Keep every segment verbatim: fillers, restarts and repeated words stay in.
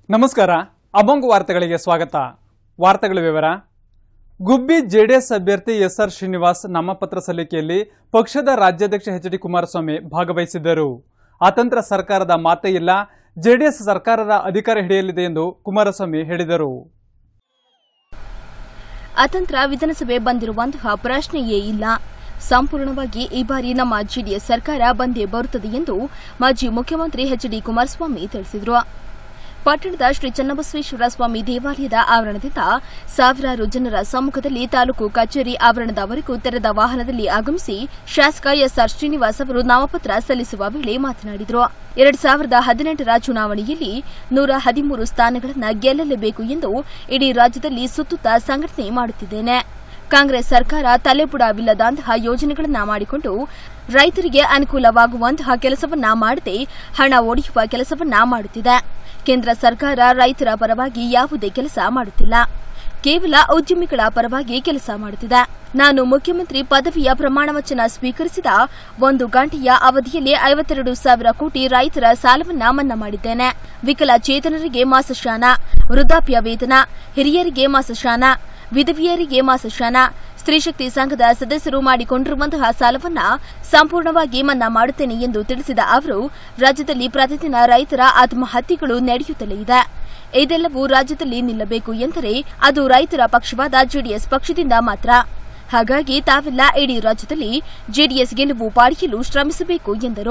ನಮಸ್ಕಾರ. ಅಮೋಘ ವಾರ್ತೆಗಳಿಗೆ ಸ್ವಾಗತ. ವಾರ್ತೆಗಳ ವಿವರ. ಗುಬ್ಬಿ ಜೆಡಿಎಸ್ ಅಭ್ಯರ್ಥಿ ಎಸ್ ಆರ್ ಶ್ರೀನಿವಾಸ್ ನಾಮಪತ್ರ ಸಲ್ಲಿಕೆಯಲ್ಲಿ ಪಕ್ಷದ ರಾಜ್ಯಾಧ್ಯಕ್ಷ ಎಚ್ ಡಿ ಕುಮಾರಸ್ವಾಮಿ ಭಾಗವಹಿಸಿದ್ದರು. ಅತಂತ್ರ ಸರ್ಕಾರದ ಮಾತೇ ಇಲ್ಲ, ಜೆಡಿಎಸ್ ಸರ್ಕಾರದ ಅಧಿಕಾರ ಹಿಡಿಯಲಿದೆ ಎಂದು ಕುಮಾರಸ್ವಾಮಿ ಹೇಳಿದರು. ಅತಂತ್ರ ವಿಧಾನಸಭೆ ಬಂದಿರುವಂತಹ ಪ್ರಶ್ನೆಯೇ ಇಲ್ಲ. ಸಂಪೂರ್ಣವಾಗಿ ಈ ಬಾರಿ ನಮ್ಮ ಜೆಡಿಎಸ್ ಸರ್ಕಾರ ಬಂದೇ ಬರುತ್ತದೆ ಎಂದು ಮಾಜಿ ಮುಖ್ಯಮಂತ್ರಿ ಎಚ್ ಡಿ ಕುಮಾರಸ್ವಾಮಿ ತಿಳಿಸಿದರು. ಪಟ್ಟಣದ ಶ್ರೀ ಚನ್ನಬಸವೇಶ್ವರ ಸ್ವಾಮಿ ದೇವಾಲಯದ ಆವರಣದಿಂದ ಸಾವಿರಾರು ಜನರ ಸಮ್ಮುಖದಲ್ಲಿ ತಾಲೂಕು ಕಚೇರಿ ಆವರಣದವರೆಗೂ ತೆರೆದ ವಾಹನದಲ್ಲಿ ಆಗಮಿಸಿ ಶಾಸಕ ಎಸ್ ಆರ್ ಶ್ರೀನಿವಾಸ್ ಅವರು ನಾಮಪತ್ರ ಸಲ್ಲಿಸುವ ವೇಳೆ ಮಾತನಾಡಿದರು. ಎರಡ್ ಸಾವಿರದ ಹದಿನೆಂಟರ ಚುನಾವಣೆಯಲ್ಲಿ ನೂರ ಹದಿಮೂರು ಸ್ಥಾನಗಳನ್ನು ಗೆಲ್ಲಲೇಬೇಕು ಎಂದು ಇಡೀ ರಾಜ್ಯದಲ್ಲಿ ಸುತ್ತುತ್ತಾ ಸಂಘಟನೆ ಮಾಡುತ್ತಿದ್ದೇನೆ. ಕಾಂಗ್ರೆಸ್ ಸರ್ಕಾರ ತಲೆಬುಡವಿಲ್ಲದಂತಹ ಯೋಜನೆಗಳನ್ನು ಮಾಡಿಕೊಂಡು ರೈತರಿಗೆ ಅನುಕೂಲವಾಗುವಂತಹ ಕೆಲಸವನ್ನ ಮಾಡದೆ ಹಣ ಒಡೆಯುವ ಕೆಲಸವನ್ನ ಮಾಡುತ್ತಿದೆ. ಕೇಂದ್ರ ಸರ್ಕಾರ ರೈತರ ಪರವಾಗಿ ಯಾವುದೇ ಕೆಲಸ ಮಾಡುತ್ತಿಲ್ಲ, ಕೇವಲ ಉದ್ಯಮಿಗಳ ಪರವಾಗಿ ಕೆಲಸ ಮಾಡುತ್ತಿದೆ. ನಾನು ಮುಖ್ಯಮಂತ್ರಿ ಪದವಿಯ ಪ್ರಮಾಣವಚನ ಸ್ವೀಕರಿಸಿದ ಒಂದು ಗಂಟೆಯ ಅವಧಿಯಲ್ಲಿ ಐವತ್ತೆರಡು ಸಾವಿರ ಕೋಟಿ ರೈತರ ಸಾಲವನ್ನ ಮನ್ನಾ ಮಾಡಿದ್ದೇನೆ. ವಿಕಲಚೇತನರಿಗೆ ಮಾಸಶಾನ, ವೃದ್ಧಾಪ್ಯ ವೇತನ, ಹಿರಿಯರಿಗೆ ಮಾಸಶಾನ, ವಿಧವೆಯರಿಗೆ ಮಾಸಶಾನ, ಸ್ತ್ರೀಶಕ್ತಿ ಸಂಘದ ಸದಸ್ಯರು ಮಾಡಿಕೊಂಡಿರುವಂತಹ ಸಾಲವನ್ನ ಸಂಪೂರ್ಣವಾಗಿ ಮನ್ನಾ ಮಾಡುತ್ತೇನೆ ಎಂದು ತಿಳಿಸಿದ ಅವರು, ರಾಜ್ಯದಲ್ಲಿ ಪ್ರತಿದಿನ ರೈತರ ಆತ್ಮಹತ್ಯೆಗಳು ನಡೆಯುತ್ತಲೇ ಇದೆ. ಇದೆಲ್ಲವೂ ರಾಜ್ಯದಲ್ಲಿ ನಿಲ್ಲಬೇಕು ಎಂದರೆ ಅದು ರೈತರ ಪಕ್ಷವಾದ ಜೆಡಿಎಸ್ ಪಕ್ಷದಿಂದ ಮಾತ್ರ. ಹಾಗಾಗಿ ತಾವೆಲ್ಲ ಇಡೀ ರಾಜ್ಯದಲ್ಲಿ ಜೆಡಿಎಸ್ ಗೆಲುವು ಪಡೆಯಲು ಶ್ರಮಿಸಬೇಕು ಎಂದರು.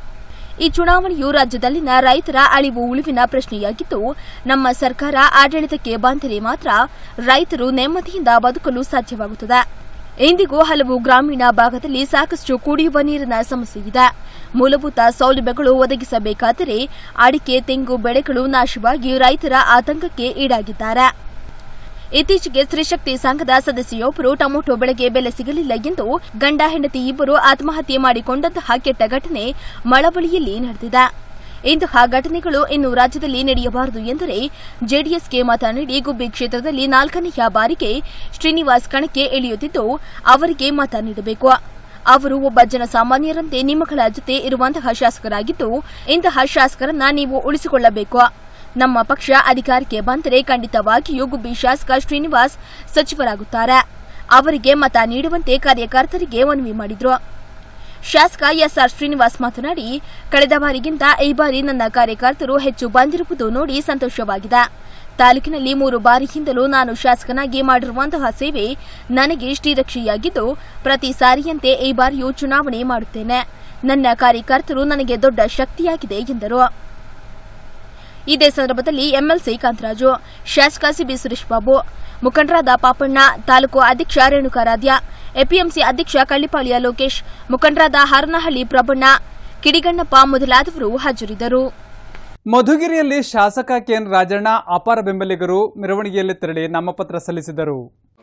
ಈ ಚುನಾವಣೆಯು ರಾಜ್ಯದಲ್ಲಿನ ರೈತರ ಅಳಿವು ಉಳಿವಿನ ಪ್ರಶ್ನೆಯಾಗಿದ್ದು, ನಮ್ಮ ಸರ್ಕಾರ ಆಡಳಿತಕ್ಕೆ ಬಂದರೆ ಮಾತ್ರ ರೈತರು ನೆಮ್ಮದಿಯಿಂದ ಬದುಕಲು ಸಾಧ್ಯವಾಗುತ್ತದೆ. ಇಂದಿಗೂ ಹಲವು ಗ್ರಾಮೀಣ ಭಾಗದಲ್ಲಿ ಸಾಕಷ್ಟು ಕುಡಿಯುವ ನೀರಿನ ಸಮಸ್ಯೆ ಇದೆ. ಮೂಲಭೂತ ಸೌಲಭ್ಯಗಳು ಒದಗಿಸಬೇಕಾದರೆ ಅಡಿಕೆ, ತೆಂಗು ಬೆಳೆಗಳು ನಾಶವಾಗಿ ರೈತರ ಆತಂಕಕ್ಕೆ ಈಡಾಗಿದ್ದಾರೆ. ಇತ್ತೀಚೆಗೆ ಸ್ತ್ರೀಶಕ್ತಿ ಸಂಘದ ಸದಸ್ಯೆಯೊಬ್ಬರು ಟೊಮೆಟೊ ಬೆಳೆಗೆ ಬೆಲೆ ಸಿಗಲಿಲ್ಲ ಎಂದು ಗಂಡ ಹೆಂಡತಿ ಇಬ್ಬರು ಆತ್ಮಹತ್ಯೆ ಮಾಡಿಕೊಂಡಂತಹ ಕೆಟ್ಟ ಘಟನೆ ಮಳವಳ್ಳಿಯಲ್ಲಿ ನಡೆದಿದೆ. ಇಂತಹ ಘಟನೆಗಳು ಇನ್ನು ರಾಜ್ಯದಲ್ಲಿ ನಡೆಯಬಾರದು ಎಂದರೆ ಜೆಡಿಎಸ್ಗೆ ಮತ ನೀಡಿ ಗುಬ್ಬಿ ಕ್ಷೇತ್ರದಲ್ಲಿ ನಾಲ್ಕನೆಯ ಬಾರಿಗೆ ಶ್ರೀನಿವಾಸ್ ಕಣಕ್ಕೆ ಇಳಿಯುತ್ತಿದ್ದು ಅವರಿಗೆ ಮತ ನೀಡಬೇಕು. ಅವರು ಒಬ್ಬ ಜನಸಾಮಾನ್ಯರಂತೆ ನಿಮ್ಮಗಳ ಜೊತೆ ಇರುವಂತಹ ಶಾಸಕರಾಗಿದ್ದು, ಇಂತಹ ಶಾಸಕರನ್ನ ನೀವು ಉಳಿಸಿಕೊಳ್ಳಬೇಕು. ನಮ್ಮ ಪಕ್ಷ ಅಧಿಕಾರಕ್ಕೆ ಬಂದರೆ ಖಂಡಿತವಾಗಿಯೂ ಗುಬ್ಬಿ ಶಾಸಕ ಶ್ರೀನಿವಾಸ್ ಸಚಿವರಾಗುತ್ತಾರೆ. ಅವರಿಗೆ ಮತ ನೀಡುವಂತೆ ಕಾರ್ಯಕರ್ತರಿಗೆ ಮನವಿ ಮಾಡಿದರು. ಶಾಸಕ ಎಸ್ ಆರ್ ಶ್ರೀನಿವಾಸ್ ಮಾತನಾಡಿ, ಕಳೆದ ಬಾರಿಗಿಂತ ಈ ಬಾರಿ ನನ್ನ ಕಾರ್ಯಕರ್ತರು ಹೆಚ್ಚು ಬಂದಿರುವುದು ನೋಡಿ ಸಂತೋಷವಾಗಿದೆ. ತಾಲೂಕಿನಲ್ಲಿ ಮೂರು ಬಾರಿಯಿಂದಲೂ ನಾನು ಶಾಸಕನಾಗಿ ಮಾಡಿರುವಂತಹ ಸೇವೆ ನನಗೆ ಶ್ರೀರಕ್ಷೆಯಾಗಿದ್ದು, ಪ್ರತಿ ಸಾರಿಯಂತೆ ಈ ಬಾರಿಯೂ ಚುನಾವಣೆ ಮಾಡುತ್ತೇನೆ. ನನ್ನ ಕಾರ್ಯಕರ್ತರು ನನಗೆ ದೊಡ್ಡ ಶಕ್ತಿಯಾಗಿದೆ ಎಂದರು. ಇದೇ ಸಂದರ್ಭದಲ್ಲಿ ಎಂಎಲ್ಸಿ ಕಾಂತರಾಜು, ಶಾಸಕ ಸಿಬಿ ಸುರೇಶ್ ಬಾಬು, ಮುಖಂಡರಾದ ಪಾಪಣ್ಣ, ತಾಲೂಕು ಅಧ್ಯಕ್ಷ ರೇಣುಕಾರಾಧ್ಯ, ಎಪಿಎಂಸಿ ಅಧ್ಯಕ್ಷ ಕಳ್ಳಿಪಾಳ್ಯ ಲೋಕೇಶ್, ಮುಖಂಡರಾದ ಹರನಹಳ್ಳಿ ಪ್ರಭಣ್ಣ, ಕಿಡಿಗಣ್ಣಪ್ಪ ಮೊದಲಾದವರು ಹಾಜರಿದ್ದರು. ಮಧುಗಿರಿಯಲ್ಲಿ ಶಾಸಕ ಕೆಎನ್ ರಾಜಣ್ಣ ಅಪಾರ ಬೆಂಬಲಿಗರು ಮೆರವಣಿಗೆಯಲ್ಲಿ ತೆರಳಿ ನಾಮಪತ್ರ ಸಲ್ಲಿಸಿದರು.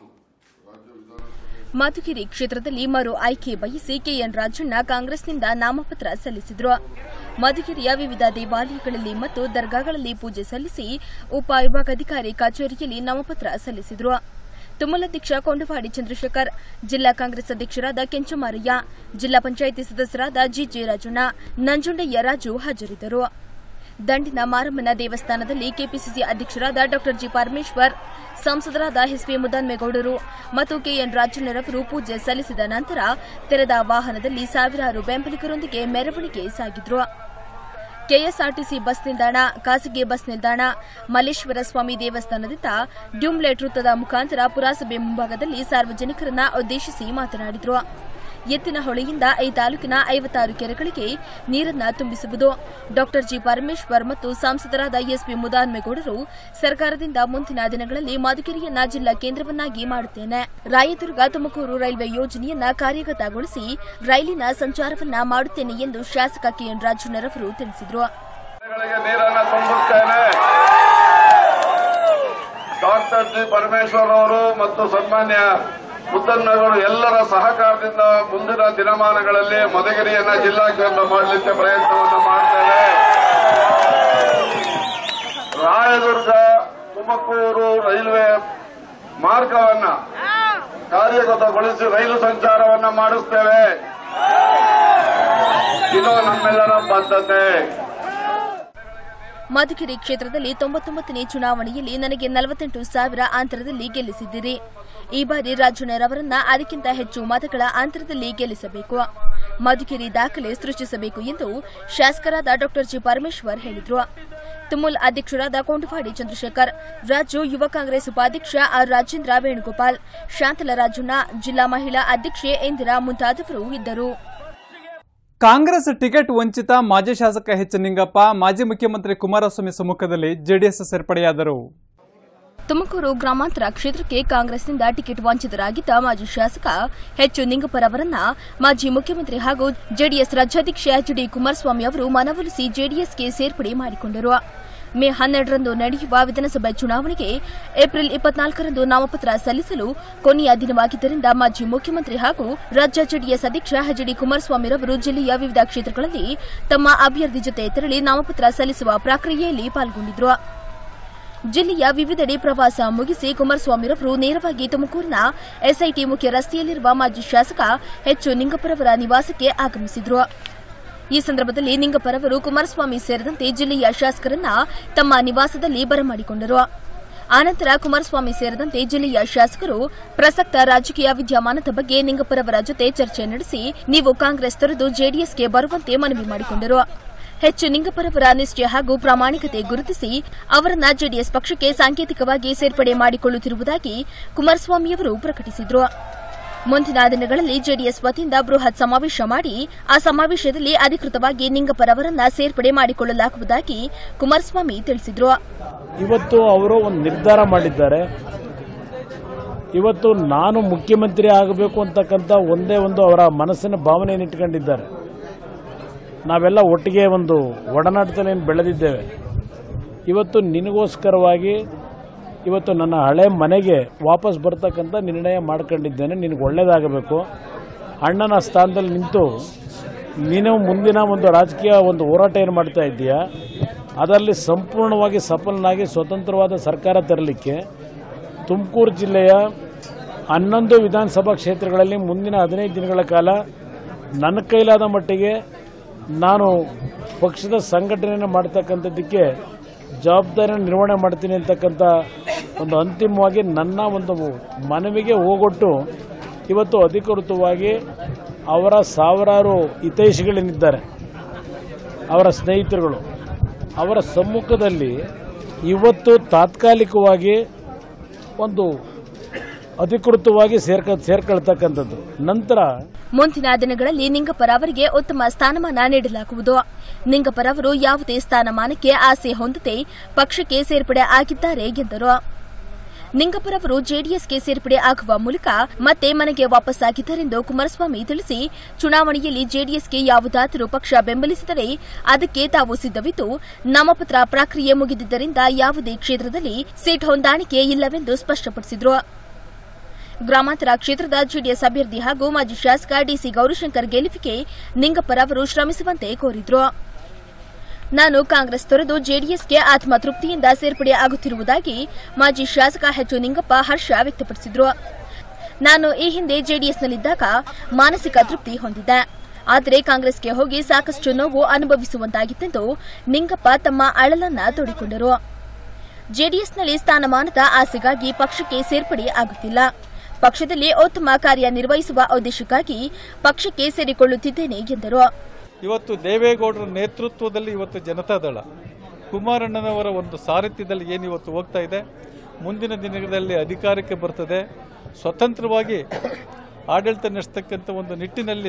ಮಧುಗಿರಿ ಕ್ಷೇತ್ರದಲ್ಲಿ ಮರು ಆಯ್ಕೆ ಬಯಸಿ ಕೆಎನ್ ರಾಜಣ್ಣ ಕಾಂಗ್ರೆಸ್ನಿಂದ ನಾಮಪತ್ರ ಸಲ್ಲಿಸಿದರು. ಮಧುಗಿರಿಯ ವಿವಿಧ ದೇವಾಲಯಗಳಲ್ಲಿ ಮತ್ತು ದರ್ಗಾಗಳಲ್ಲಿ ಪೂಜೆ ಸಲ್ಲಿಸಿ ಉಪವಿಭಾಗಾಧಿಕಾರಿ ಕಚೇರಿಯಲ್ಲಿ ನಾಮಪತ್ರ ಸಲ್ಲಿಸಿದರು. ತುಮಲಾಧ್ಯಕ್ಷ ಕೊಂಡವಾಡಿ ಚಂದ್ರಶೇಖರ್, ಜಿಲ್ಲಾ ಕಾಂಗ್ರೆಸ್ ಅಧ್ಯಕ್ಷರಾದ ಕೆಂಚಮಾರಯ್ಯ, ಜಿಲ್ಲಾ ಪಂಚಾಯಿತಿ ಸದಸ್ಯರಾದ ಜಿಜೆ ರಾಜಣ್ಣ, ನಂಜುಂಡಯ್ಯ ರಾಜು ಹಾಜರಿದ್ದರು. ದಂಡಿನ ಮಾರಮ್ಮನ ದೇವಸ್ಥಾನದಲ್ಲಿ ಕೆಪಿಸಿಸಿ ಅಧ್ಯಕ್ಷರಾದ ಡಾ ಜಿ ಪರಮೇಶ್ವರ್, ಸಂಸದರಾದ ಎಸ್ಪಿ ಮುದ್ದನ್ಮೇಗೌಡರು ಮತ್ತು ಕೆಎನ್ ರಾಜಣ್ಣರವರು ಪೂಜೆ ಸಲ್ಲಿಸಿದ ನಂತರ ತೆರೆದ ವಾಹನದಲ್ಲಿ ಸಾವಿರಾರು ಬೆಂಬಲಿಗರೊಂದಿಗೆ ಮೆರವಣಿಗೆ ಸಾಗಿದ್ರು. ಕೆಎಸ್ಆರ್ಟಿಸಿ ಬಸ್ ನಿಲ್ದಾಣ, ಖಾಸಗಿ ಬಸ್ ನಿಲ್ದಾಣ, ಮಲ್ಲೇಶ್ವರ ಸ್ವಾಮಿ ದೇವಸ್ಥಾನದಿಂದ ಡ್ಯೂಮ್ಲೆಟ್ ವೃತ್ತದ ಮುಖಾಂತರ ಪುರಸಭೆ ಮುಂಭಾಗದಲ್ಲಿ ಸಾರ್ವಜನಿಕರನ್ನ ಉದ್ದೇಶಿಸಿ ಮಾತನಾಡಿದರು. ಎತ್ತಿನಹೊಳೆಯಿಂದ ಈ ತಾಲೂಕಿನ ಐವತ್ತಾರು ಕೆರೆಗಳಿಗೆ ನೀರನ್ನ ತುಂಬಿಸುವುದು. ಡಾ ಜಿ ಪರಮೇಶ್ವರ್ ಮತ್ತು ಸಂಸದರಾದ ಎಸ್ಪಿ ಮುದ್ದನ್ಮೇಗೌಡರು ಸರ್ಕಾರದಿಂದ ಮುಂದಿನ ದಿನಗಳಲ್ಲಿ ಮಧುಗಿರಿಯನ್ನ ಜಿಲ್ಲಾ ಕೇಂದ್ರವನ್ನಾಗಿ ಮಾಡುತ್ತೇನೆ. ರಾಯದುರ್ಗ ತುಮಕೂರು ರೈಲ್ವೆ ಯೋಜನೆಯನ್ನ ಕಾರ್ಯಗತಗೊಳಿಸಿ ರೈಲಿನ ಸಂಚಾರವನ್ನ ಮಾಡುತ್ತೇನೆ ಎಂದು ಶಾಸಕ ಕೆಎನ್ ರಾಜಣ್ಣರವರು ತಿಳಿಸಿದರು. ಡಾಕ್ಟರ್ ಜಿ ಪರಮೇಶ್ವರ್ ಅವರು ಮತ್ತು ಸನ್ಮಾನ್ಯ ಮುದ್ದನ್ಮೇಗೌಡರು ಎಲ್ಲರ ಸಹಕಾರದಿಂದ ಮುಂದಿನ ದಿನಮಾನಗಳಲ್ಲಿ ಮಧುಗಿರಿಯನ್ನ ಜಿಲ್ಲಾ ಕೇಂದ್ರ ಮಾಡಲಿಕ್ಕೆ ಪ್ರಯತ್ನವನ್ನು ಮಾಡ್ತೇವೆ. ರಾಯದುರ್ಗ ತುಮಕೂರು ರೈಲ್ವೆ ಮಾರ್ಗವನ್ನ ಕಾರ್ಯಗತಗೊಳಿಸಿ ರೈಲು ಸಂಚಾರವನ್ನ ಮಾಡಿಸ್ತೇವೆ. ಇದು ನಮ್ಮೆಲ್ಲರ ಬದ್ಧತೆ. ಮಧುಗಿರಿ ಕ್ಷೇತ್ರದಲ್ಲಿ ತೊಂಬತ್ತೊಂಬತ್ತನೇ ಚುನಾವಣೆಯಲ್ಲಿ ನನಗೆ ನಲವತ್ತೆಂಟು ಸಾವಿರ ಅಂತರದಲ್ಲಿ ಗೆಲ್ಲಿಸಿದ್ದೀರಿ. ಈ ಬಾರಿ ರಾಜಣ್ಣರವರನ್ನ ಅದಕ್ಕಿಂತ ಹೆಚ್ಚು ಮತಗಳ ಅಂತರದಲ್ಲಿ ಗೆಲ್ಲಿಸಬೇಕು, ಮಧುಗಿರಿ ದಾಖಲೆ ಸೃಷ್ಟಿಸಬೇಕು ಎಂದು ಶಾಸಕರಾದ ಡಾ ಜಿ ಪರಮೇಶ್ವರ್ ಹೇಳಿದರು. ತುಮುಲ್ ಅಧ್ಯಕ್ಷರಾದ ಕೊಂಡವಾಡಿ ಚಂದ್ರಶೇಖರ್, ರಾಜ್ಯ ಯುವ ಕಾಂಗ್ರೆಸ್ ಉಪಾಧ್ಯಕ್ಷ ಆರ್ ರಾಜೇಂದ್ರ ವೇಣುಗೋಪಾಲ್, ಶಾಂತಲ ರಾಜಣ್ಣ, ಜಿಲ್ಲಾ ಮಹಿಳಾ ಅಧ್ಯಕ್ಷೆ ಇಂದಿರಾ ಮುಂತಾದವರು ಇದ್ದರು. ಕಾಂಗ್ರೆಸ್ ಟಿಕೆಟ್ ವಂಚಿತ ಮಾಜಿ ಶಾಸಕ ಎಚ್ ನಿಂಗಪ್ಪ ಮಾಜಿ ಮುಖ್ಯಮಂತ್ರಿ ಕುಮಾರಸ್ವಾಮಿ ಸಮ್ಮುಖದಲ್ಲಿ ಜೆಡಿಎಸ್ ಸೇರ್ಪಡೆಯಾದರು. ತುಮಕೂರು ಗ್ರಾಮಾಂತರ ಕ್ಷೇತ್ರಕ್ಕೆ ಕಾಂಗ್ರೆಸ್ನಿಂದ ಟಿಕೆಟ್ ವಂಚಿತರಾಗಿದ್ದ ಮಾಜಿ ಶಾಸಕ ಎಚ್ ನಿಂಗಪ್ಪರವರನ್ನ ಮಾಜಿ ಮುಖ್ಯಮಂತ್ರಿ ಹಾಗೂ ಜೆಡಿಎಸ್ ರಾಜ್ಯಾಧ್ಯಕ್ಷ ಎಚ್ ಡಿ ಕುಮಾರಸ್ವಾಮಿ ಅವರು ಮನವೊಲಿಸಿ ಜೆಡಿಎಸ್ಗೆ ಸೇರ್ಪಡೆ ಮಾಡಿಕೊಂಡರು. ಮೇ ಹನ್ನೆರಡರಂದು ನಡೆಯುವ ವಿಧಾನಸಭೆ ಚುನಾವಣೆಗೆ ಏಪ್ರಿಲ್ ಇಪ್ಪತ್ನಾಲ್ಕರಂದು ನಾಮಪತ್ರ ಸಲ್ಲಿಸಲು ಕೊನೆಯ ದಿನವಾಗಿದ್ದರಿಂದ ಮಾಜಿ ಮುಖ್ಯಮಂತ್ರಿ ಹಾಗೂ ರಾಜ್ಯ ಜೆಡಿಎಸ್ ಅಧ್ಯಕ್ಷ ಎಚ್ ಡಿ ಕುಮಾರಸ್ವಾಮಿರವರು ಜಿಲ್ಲೆಯ ವಿವಿಧ ಕ್ಷೇತ್ರಗಳಲ್ಲಿ ತಮ್ಮ ಅಭ್ಯರ್ಥಿ ಜೊತೆ ತೆರಳಿ ನಾಮಪತ್ರ ಸಲ್ಲಿಸುವ ಪ್ರಕ್ರಿಯೆಯಲ್ಲಿ ಪಾಲ್ಗೊಂಡಿದ್ದರು. ಜಿಲ್ಲೆಯ ವಿವಿಧೆಡೆ ಪ್ರವಾಸ ಮುಗಿಸಿ ಕುಮಾರಸ್ವಾಮಿರವರು ನೇರವಾಗಿ ತುಮಕೂರಿನ ಎಸ್ಐಟಿ ಮುಖ್ಯ ರಸ್ತೆಯಲ್ಲಿರುವ ಮಾಜಿ ಶಾಸಕ ಎಚ್ ನಿಂಗಪ್ಪರವರ ನಿವಾಸಕ್ಕೆ ಆಗಮಿಸಿದರು. ಈ ಸಂದರ್ಭದಲ್ಲಿ ನಿಂಗಪ್ಪರವರು ಕುಮಾರಸ್ವಾಮಿ ಸೇರಿದಂತೆ ಜಿಲ್ಲೆಯ ಶಾಸಕರನ್ನ ತಮ್ಮ ನಿವಾಸದಲ್ಲಿ ಬರಮಾಡಿಕೊಂಡರು. ಆನಂತರ ಕುಮಾರಸ್ವಾಮಿ ಸೇರಿದಂತೆ ಜಿಲ್ಲೆಯ ಶಾಸಕರು ಪ್ರಸಕ್ತ ರಾಜಕೀಯ ವಿದ್ಯಮಾನದ ಬಗ್ಗೆ ನಿಂಗಪ್ಪರವರ ಜೊತೆ ಚರ್ಚೆ ನಡೆಸಿ ನೀವು ಕಾಂಗ್ರೆಸ್ ತೊರೆದು ಜೆಡಿಎಸ್ಗೆ ಬರುವಂತೆ ಮನವಿ ಮಾಡಿಕೊಂಡರು. ಎಚ್ ನಿಂಗಪ್ಪರವರ ನಿಷ್ಠೆ ಹಾಗೂ ಪ್ರಾಮಾಣಿಕತೆ ಗುರುತಿಸಿ ಅವರನ್ನ ಜೆಡಿಎಸ್ ಪಕ್ಷಕ್ಕೆ ಸಾಂಕೇತಿಕವಾಗಿ ಸೇರ್ಪಡೆ ಮಾಡಿಕೊಳ್ಳುತ್ತಿರುವುದಾಗಿ ಕುಮಾರಸ್ವಾಮಿಯವರು ಪ್ರಕಟಿಸಿದರು. ಮುಂದಿನ ದಿನಗಳಲ್ಲಿ ಜೆಡಿಎಸ್ ವತಿಯಿಂದ ಬೃಹತ್ ಸಮಾವೇಶ ಮಾಡಿ ಆ ಸಮಾವೇಶದಲ್ಲಿ ಅಧಿಕೃತವಾಗಿ ನಿಂಗಪ್ಪರವರನ್ನ ಸೇರ್ಪಡೆ ಮಾಡಿಕೊಳ್ಳಲಾಗುವುದಾಗಿ ಕುಮಾರಸ್ವಾಮಿ ತಿಳಿಸಿದರು. ಇವತ್ತು ಅವರು ಒಂದು ನಿರ್ಧಾರ ಮಾಡಿದ್ದಾರೆ. ಇವತ್ತು ನಾನು ಮುಖ್ಯಮಂತ್ರಿ ಆಗಬೇಕು ಅಂತಕ್ಕಂಥ ಒಂದೇ ಒಂದು ಅವರ ಮನಸ್ಸಿನ ಭಾವನೆಯನ್ನು ಇಟ್ಕೊಂಡಿದ್ದಾರೆ. ನಾವೆಲ್ಲ ಒಟ್ಟಿಗೆ ಒಂದು ಒಡನಾಟದಲ್ಲಿ ಬೆಳೆದಿದ್ದೇವೆ. ಇವತ್ತು ನಿನಗೋಸ್ಕರವಾಗಿ ಇವತ್ತು ನನ್ನ ಹಳೆ ಮನೆಗೆ ವಾಪಸ್ ಬರ್ತಕ್ಕಂಥ ನಿರ್ಣಯ ಮಾಡ್ಕೊಂಡಿದ್ದೇನೆ. ನಿನಗೆ ಒಳ್ಳೇದಾಗಬೇಕು, ಅಣ್ಣನ ಸ್ಥಾನದಲ್ಲಿ ನಿಂತು ನೀನು ಮುಂದಿನ ಒಂದು ರಾಜಕೀಯ ಒಂದು ಹೋರಾಟ ಏನು ಮಾಡ್ತಾ ಇದ್ದೀಯಾ ಅದರಲ್ಲಿ ಸಂಪೂರ್ಣವಾಗಿ ಸಫಲನಾಗಿ ಸ್ವತಂತ್ರವಾದ ಸರ್ಕಾರ ತರಲಿಕ್ಕೆ ತುಮಕೂರು ಜಿಲ್ಲೆಯ ಹನ್ನೊಂದು ವಿಧಾನಸಭಾ ಕ್ಷೇತ್ರಗಳಲ್ಲಿ ಮುಂದಿನ ಹದಿನೈದು ದಿನಗಳ ಕಾಲ ನನ್ನ ಕೈಲಾದ ಮಟ್ಟಿಗೆ ನಾನು ಪಕ್ಷದ ಸಂಘಟನೆಯನ್ನು ಮಾಡ್ತಕ್ಕಂಥದ್ದಕ್ಕೆ ಜವಾಬ್ದಾರಿಯನ್ನು ನಿರ್ವಹಣೆ ಮಾಡ್ತೀನಿ ಅಂತಕ್ಕಂಥ ಒಂದು ಅಂತಿಮವಾಗಿ ನನ್ನ ಒಂದು ಮನವಿಗೆ ಹೋಗೊಟ್ಟು ಇವತ್ತು ಅಧಿಕೃತವಾಗಿ ಅವರ ಸಾವಿರಾರು ಹಿತೈಷಿಗಳೇನಿದ್ದಾರೆ, ಅವರ ಸ್ನೇಹಿತರುಗಳು, ಅವರ ಸಮ್ಮುಖದಲ್ಲಿ ಇವತ್ತು ತಾತ್ಕಾಲಿಕವಾಗಿ ಒಂದು ಅಧಿಕೃತವಾಗಿ ಸೇರ್ಕ ಸೇರ್ಕೊಳ್ತಕ್ಕಂಥದ್ದು. ನಂತರ ಮುಂದಿನ ದಿನಗಳಲ್ಲಿ ನಿಂಗಪ್ಪರ ಅವರಿಗೆ ಉತ್ತಮ ಸ್ಥಾನಮಾನ ನೀಡಲಾಗುವುದು. ನಿಂಗಪ್ಪರ ಅವರು ಯಾವುದೇ ಸ್ಥಾನಮಾನಕ್ಕೆ ಆಸೆ ಹೊಂದದೆ ಪಕ್ಷಕ್ಕೆ ಸೇರ್ಪಡೆ ಆಗಿದ್ದಾರೆ ಎಂದರು. ನಿಂಗಪ್ಪರವರು ಜೆಡಿಎಸ್ಗೆ ಸೇರ್ಪಡೆ ಆಗುವ ಮೂಲಕ ಮತ್ತೆ ಮನೆಗೆ ವಾಪಸ್ಸಾಗಿದ್ದಾರೆಂದು ಕುಮಾರಸ್ವಾಮಿ ತಿಳಿಸಿ, ಚುನಾವಣೆಯಲ್ಲಿ ಜೆಡಿಎಸ್ಗೆ ಯಾವುದಾದರೂ ಪಕ್ಷ ಬೆಂಬಲಿಸಿದರೆ ಅದಕ್ಕೆ ತಾವು ಸಿದ್ದವಿದ್ದು ನಾಮಪತ್ರ ಪ್ರಕ್ರಿಯೆ ಮುಗಿದಿದ್ದರಿಂದ ಯಾವುದೇ ಕ್ಷೇತ್ರದಲ್ಲಿ ಸೀಟ್ ಹೊಂದಾಣಿಕೆ ಇಲ್ಲವೆಂದು ಸ್ಪಷ್ಟಪಡಿಸಿದರು. ಗ್ರಾಮಾಂತರ ಕ್ಷೇತ್ರದ ಜೆಡಿಎಸ್ ಅಭ್ಯರ್ಥಿ ಹಾಗೂ ಮಾಜಿ ಶಾಸಕ ಡಿಸಿ ಗೌರಿಶಂಕರ್ ಗೆಲುವಿಗೆ ನಿಂಗಪ್ಪರವರು ಶ್ರಮಿಸುವಂತೆ ಕೋರಿದರು. ನಾನು ಕಾಂಗ್ರೆಸ್ ತೊರೆದು ಜೆಡಿಎಸ್ಗೆ ಆತ್ಮತೃಪ್ತಿಯಿಂದ ಸೇರ್ಪಡೆ ಆಗುತ್ತಿರುವುದಾಗಿ ಮಾಜಿ ಶಾಸಕ ಎಚ್ ನಿಂಗಪ್ಪ ಹರ್ಷ ವ್ಯಕ್ತಪಡಿಸಿದರು. ನಾನು ಈ ಹಿಂದೆ ಜೆಡಿಎಸ್ನಲ್ಲಿದ್ದಾಗ ಮಾನಸಿಕ ತೃಪ್ತಿ ಹೊಂದಿದ್ದೆ, ಆದರೆ ಕಾಂಗ್ರೆಸ್ಗೆ ಹೋಗಿ ಸಾಕಷ್ಟು ನೋವು ಅನುಭವಿಸುವಂತಾಗಿತ್ತೆಂದು ನಿಂಗಪ್ಪ ತಮ್ಮ ಅಳಲನ್ನ ತೋಡಿಕೊಂಡರು. ಜೆಡಿಎಸ್ನಲ್ಲಿ ಸ್ಥಾನಮಾನದ ಆಸೆಗಾಗಿ ಪಕ್ಷಕ್ಕೆ ಸೇರ್ಪಡೆ ಆಗುತ್ತಿಲ್ಲ. ಪಕ್ಷದಲ್ಲಿ ಉತ್ತಮ ಕಾರ್ಯನಿರ್ವಹಿಸುವ ಉದ್ದೇಶಕ್ಕಾಗಿ ಪಕ್ಷಕ್ಕೆ ಸೇರಿಕೊಳ್ಳುತ್ತಿದ್ದೇನೆ ಎಂದರು. ಇವತ್ತು ದೇವೇಗೌಡರ ನೇತೃತ್ವದಲ್ಲಿ ಇವತ್ತು ಜನತಾದಳ ಕುಮಾರಣ್ಣನವರ ಒಂದು ಸಾರಥ್ಯದಲ್ಲಿ ಏನು ಇವತ್ತು ಹೋಗ್ತಾ ಇದೆ, ಮುಂದಿನ ದಿನಗಳಲ್ಲಿ ಅಧಿಕಾರಕ್ಕೆ ಬರ್ತದೆ, ಸ್ವತಂತ್ರವಾಗಿ ಆಡಳಿತ ನಡೆಸತಕ್ಕಂಥ ಒಂದು ನಿಟ್ಟಿನಲ್ಲಿ